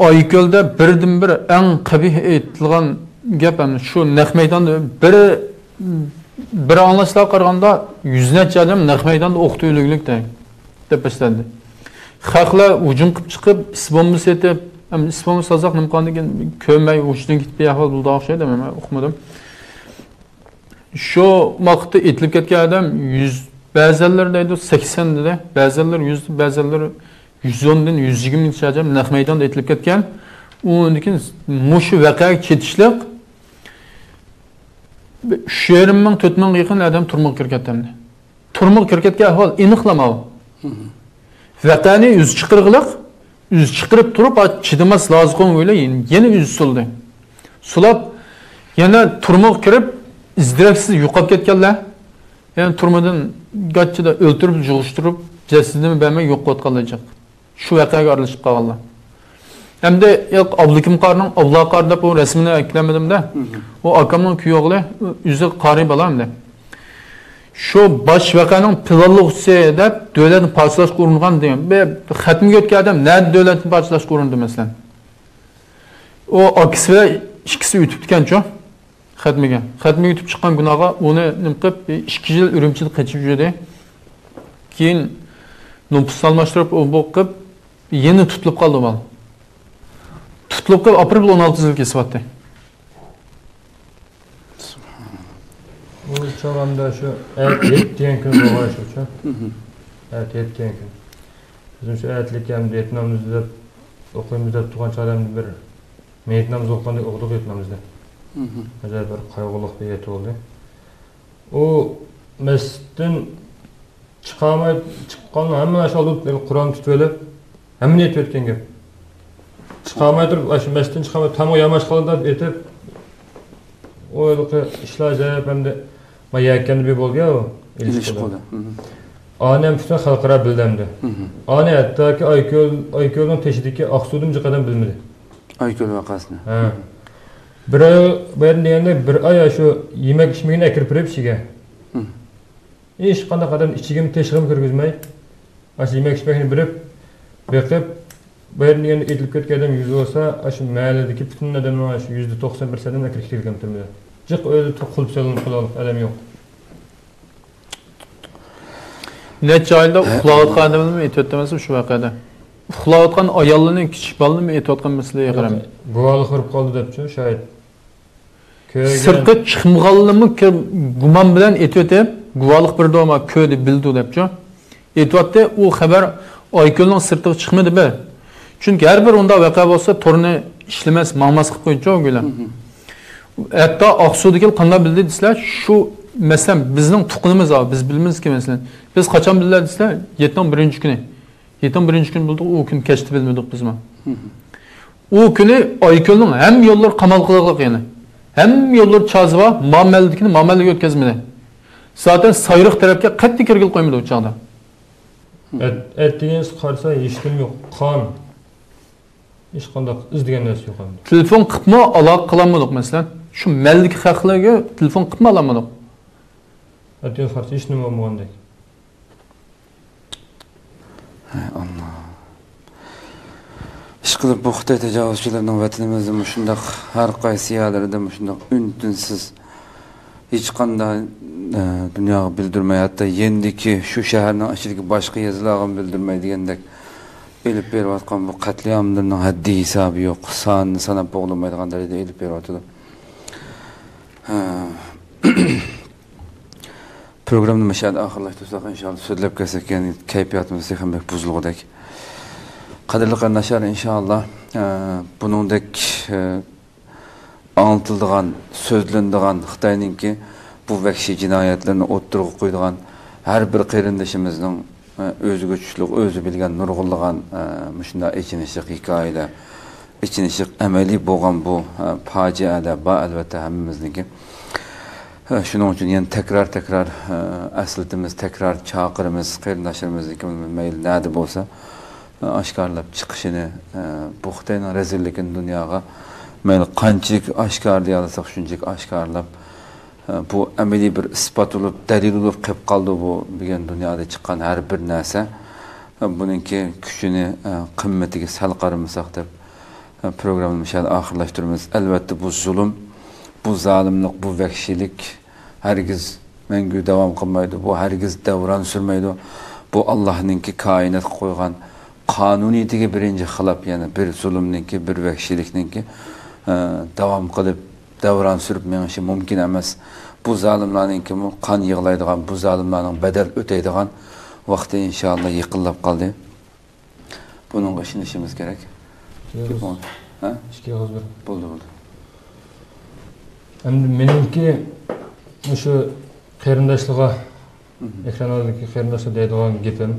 Oyko'lda birdan bir eng qabih aytilgan gap ham shu naq maydonda bir bir anlaşıla qaraganda yüzlerce adam naq maydonda o'qitib o'liglik deb boshlandi. Xalqlar hujum qilib chiqib, isbomni setib, ham isbomni sozaq nimqondigan ko'may hujumdan ketib ahvol bo'ldi o'xshaydi, men o'qimadim. Shu vaqtda etilib ketgan adam yüz, ba'zilar deydi sakson dedi, ba'zilar yüz, ba'zilar yüz o'n dan yüz yigirma ming adam naq maydonda etilib ketgan. Undan keyin mushu voqeaga ketishlik uch yarim ming to'rt mingga yaqin adam turmuq kirgatdi. Turmuq kirgatgan ahvol aniqlamadi. Voqeani yuz chiqirg'iliq, yuz chiqirib turib, chidamas lozim o'ylaydi, yana yuz suldi. Sulab yana turmuq kirib, izdiraksiz yo'qolib ketganlar. Yani turmadan gachchida o'ltirib, jug'ishtirib, jasadini bermay yo'q qilib shu voqeaga aralashib qolganlar. Hem de ilk Abdülhakim Qarning Abdullah Qar deb o resmini eklemedim de. O akamning kuyog'li yüzü qari balam de. Şu baş vakanın planlıqçısı deb davlatni parchalashga uringan degan. Be xatmiga o'tgan odam nerede davlatni parchalashga urindi mesela. O akisi va ikkisi o'tib ketgan-ku. Xatmiga. Xatmiga o'tib chiqqan gunohga uni nim qilib ikki yil Urumchida qechib yurdi. Keyin nopus almashtirib o boqib yeni tutilib qoldi bal. Tutilib qolib aprel o'n olti yil kesibdi. Bu çağımda şu et diyen gün doğar şu. Et et diyen gün. Bizim şu etlik hem Vietnam'ımızda okuyumuzda tuğan çağımda bir Vietnam'ımızda okuyandık okuduk Vietnam'ımızda. Acayip bir kaygılıq bir et oldu. O mescidin çıkamay çıkanla hemen aşağı alıp Kur'an tutuyorlar. Hemen et etken gibi. Çıkamay durup aşağı mescidin çıkamay tam o yamaç kalında etip o öyle işler acayip hem de ma yakkan bir bo'lgan o ilişkide. Anem bütün xalqara bildimdi. Ana hattaki Ayköl Ayköldün teşidiki Aqsu'dum jiqadan bilmedi. Ayköl vaqasini. Ha. Bir ay ben degende bir ay şu yemek içmegini akirib kirib ishiga. Hech qanday qadam ichigim teshigim kirgizmay, ash yemek içmegini bilib, beqib ben degende etilib ketgan odam yüz olsa, ash mahalladagi butun odamlar ash yüzde doksan bir sadan akirib kelgan turmadi. Jiq o'zi qulib salınıp qilib adam yo'q. Neçe ayda uxlayotgan odamni aytayotganmisiz shu voqeada? Uxlayotgan ayollarning kichik balanimi aytayotgan masalaga qaramay. Guvohlik qilib qoldi debchi, shayt. Sirtqa chiqmaganlarni gumon bilan aytayotib, guvohlik berdi ama ko'di bildi debchi. Aytayotdi, u xabar Aykolning sirtiga chiqmadi be. Chunki har bir unda voqea bo'lsa, torni ishlamas, ma'mas qilib qo'ydi o'g'lar. Hatta Aqsu'daki qanday bildi desizlar, şu mesela bizning tuqunimiz abi, biz bilmizki mesela. Biz qachon bildilar desizlar, yettin birinchi kuni. yettin birinchi kun bildik, o kun kechdi bilmedik biz mi? O kuni Aykolning ham yo'llar qamal qilganlik yani. Hem yo'llar chazva, ma'maldikini ma'malga o'tkazmadi. Zaten sayriq tarafga qattiq kirgil qo'ymadi o chaqda. Et et deganiz qarsa hechkim yo'q, qon. Hech qanday izdegan narsa yo'q endi. Telefon qilma aloqa qilamadik mesela. Şu mellik xalqlarga telefon qilma olamadik. Atıyor qarsa hech nima bo'lmagandek. Hay Allah. Ish qilib bu Xitoy tajovuzchilarining vatanimizda shundoq har qaysi yerlarda shundoq un-tinsiz hech qanday dunyoga bildirmay, hatto yendiki shu shaharning ichidagi boshqa yerlarga bildirmay degandek elib berayotgan bu qatliamlarning haddi hisobi yo'q. Sonini sanab bo'lmaydigan darajada elib beryapti. Programni mashhad oxirlashtirsak inshaalloh so'zlab kelsak, ya'ni kayfiyatimiz ham buzilgudek. Qadrli qarindoshlar, inshaalloh buningdek anlatıladigan, so'zlanadigan Xitoyningki bu vahshiy jinoyatlarni o'ttirib qo'ydigan har bir qarindoshimizning o'ziga tushliq, o'zi bilgan nurg'unlagan shunday ichinishli hikoyalar, ichinishli amaliy bo'lgan bu fojialar va albatta hammamizniki. Shuning uchun yana tekrar tekrar aslatimiz, tekrar chaqirimiz qarindoshlarimizniki mayli nada bo'lsa oshkorlab chiqishini, bu Xitoyning rezilligini dunyoga mayli qanchalik oshkorlay olsak shunchalik oshkorlab bu amaliy bir isbot bo'lib, dalil bo'lib qolib qoldi bu degan dunyoda chiqqan har bir narsa buningki kuchini, qimmatiga sal qaramasak deb programni oxirlashtiramiz. Albatta bu zulm, bu zalimlik, bu vahshiylik hergiz mengü devam kılmaydı. Bu hergiz devran sürmeydi. Bu Allah'ınki kainat koygan kanuniyetiga birinci xilap, yani bir zulümninki, bir vahşilikninki e, devam kılıp devran sürüp mengişi mümkün emas. Bu zalimlarninki kan yığılaydigan, bu zalimlarning bedel öteydigan vaqti inşallah yıkılıp kaldı. Bunun için işimiz gerek. Ha? İşte yağız bir. Buldu buldu. Hem benimki şu qeyrindaşlığa, ekran aldaki qeyrindaşlığa deydigan gepim.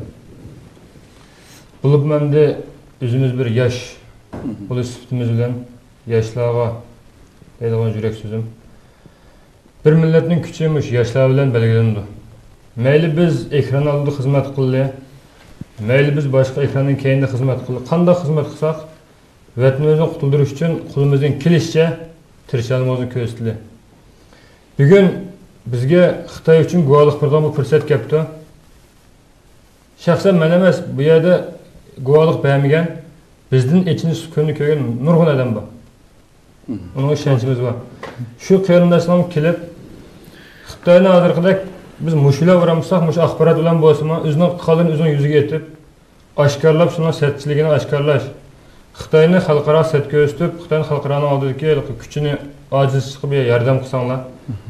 Bulup memde özümüz bir yaş, bu sütümüz bilen yaşlığa deydigan yürek sözüm. Bir milletin küçüğümüş yaşlar bilen belgelendi. Meyli biz ekran aldı hizmet kıldı. Meyli biz başka ekranın keyinde hizmet kıldı. Qanday hizmet kılsak, vatanımızı qutulduruş için kulumuzun kilişçe tirişalımızı köstili. Bugün bizge Xitay üçün guvalık birden bu fırsat kepti. Şahsen men emas, bu yerde guvalık beğenmeyen, bizden içini sükunni köygen nurgun adam var. Onun şansımız var. Şu qeyrindaşlarım kelip, Xitay'ın hazırkıdak biz muşula vuramızsak, muş axbarat ulan boğasıma, özünün qalın özünün yüzüge etip, aşkarlap şunun setçiligini aşkarlaş. Xitay'ını xalqara set göstüp, Xitay'ın xalqaranın aldıdaki küçünü aciz çıkıp yardım kısanlar.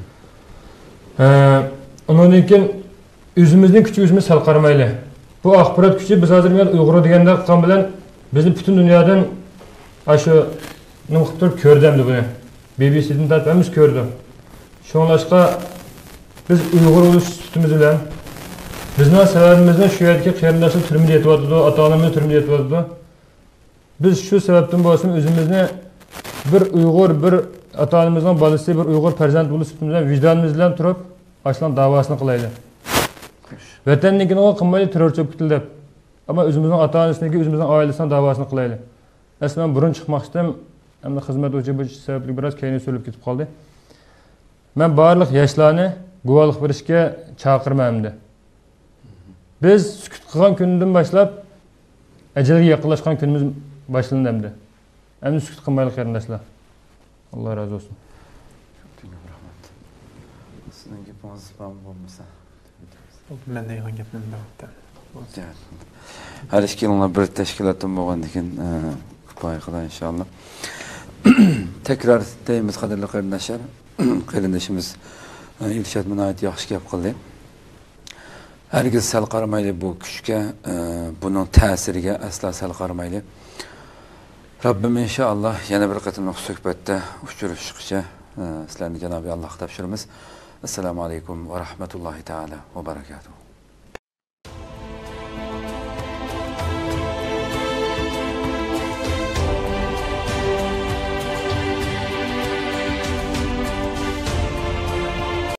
Ee, onun için özümüzün küçük özümüz salqarmaylı. Bu axbarat küçü biz hazır men Uyg'ur degende qilgan bilan bizim bütün dünyadan aşı nima qilib turib ko'rdimdi buni. B B C'dan tartmamiz ko'rdi. Şoňlaşqa biz Uyg'ur oluş sütümüz bilan bizning sababimizni shu yerdagi qarindoshlar turmida yetyapti, ota-onamiz turmida yetyapti. Biz şu sebepten bo'lsin özümüzni bir Uyg'ur, bir ota-onamizning balasi, bir Uyg'ur farzand bo'lib sütümizden vicdanımız bilan turib, açılan davasını qilayli. Vatannikini o qilmayli terror çöp kutildi. Ama özümüzün ata-onasıniki, özümüzün ailesining davasını qilayli. Aslında ben burun çıkmak istem, hem de hizmet hoca bu sebepli biraz keyini söyleyip gidip kaldı. Ben barlıq yaşlarını guvalık verişke çağırmamdı. Biz sükut qilgan günden başlap, ecelge yakınlaşkan günümüz başlandı hem de. Hem de sükut qilmaylik qarindoshlar. Allah razı olsun. Çok rahmat. Sizin gepiniz ben bo'lmasa. Men de yig'an gapni davatdan. Her iki yılına bir teşkilatım bo'lgandan keyin kifoya inşallah. Tekrar deymiz qadrli qarindoshlar. Qarindoshimiz İlşad Minayet yaxshi gap qildi. Hergiz sal qaramayli bu kuchga, bunun ta'siriga asla sal qaramayli. Rabbim inşallah yana bir qatimliq suhbatda uchrashishgacha sizlarni Janobi Alloh topshiramiz. Assalomu alaykum va rahmatullohi taala va barakatuh.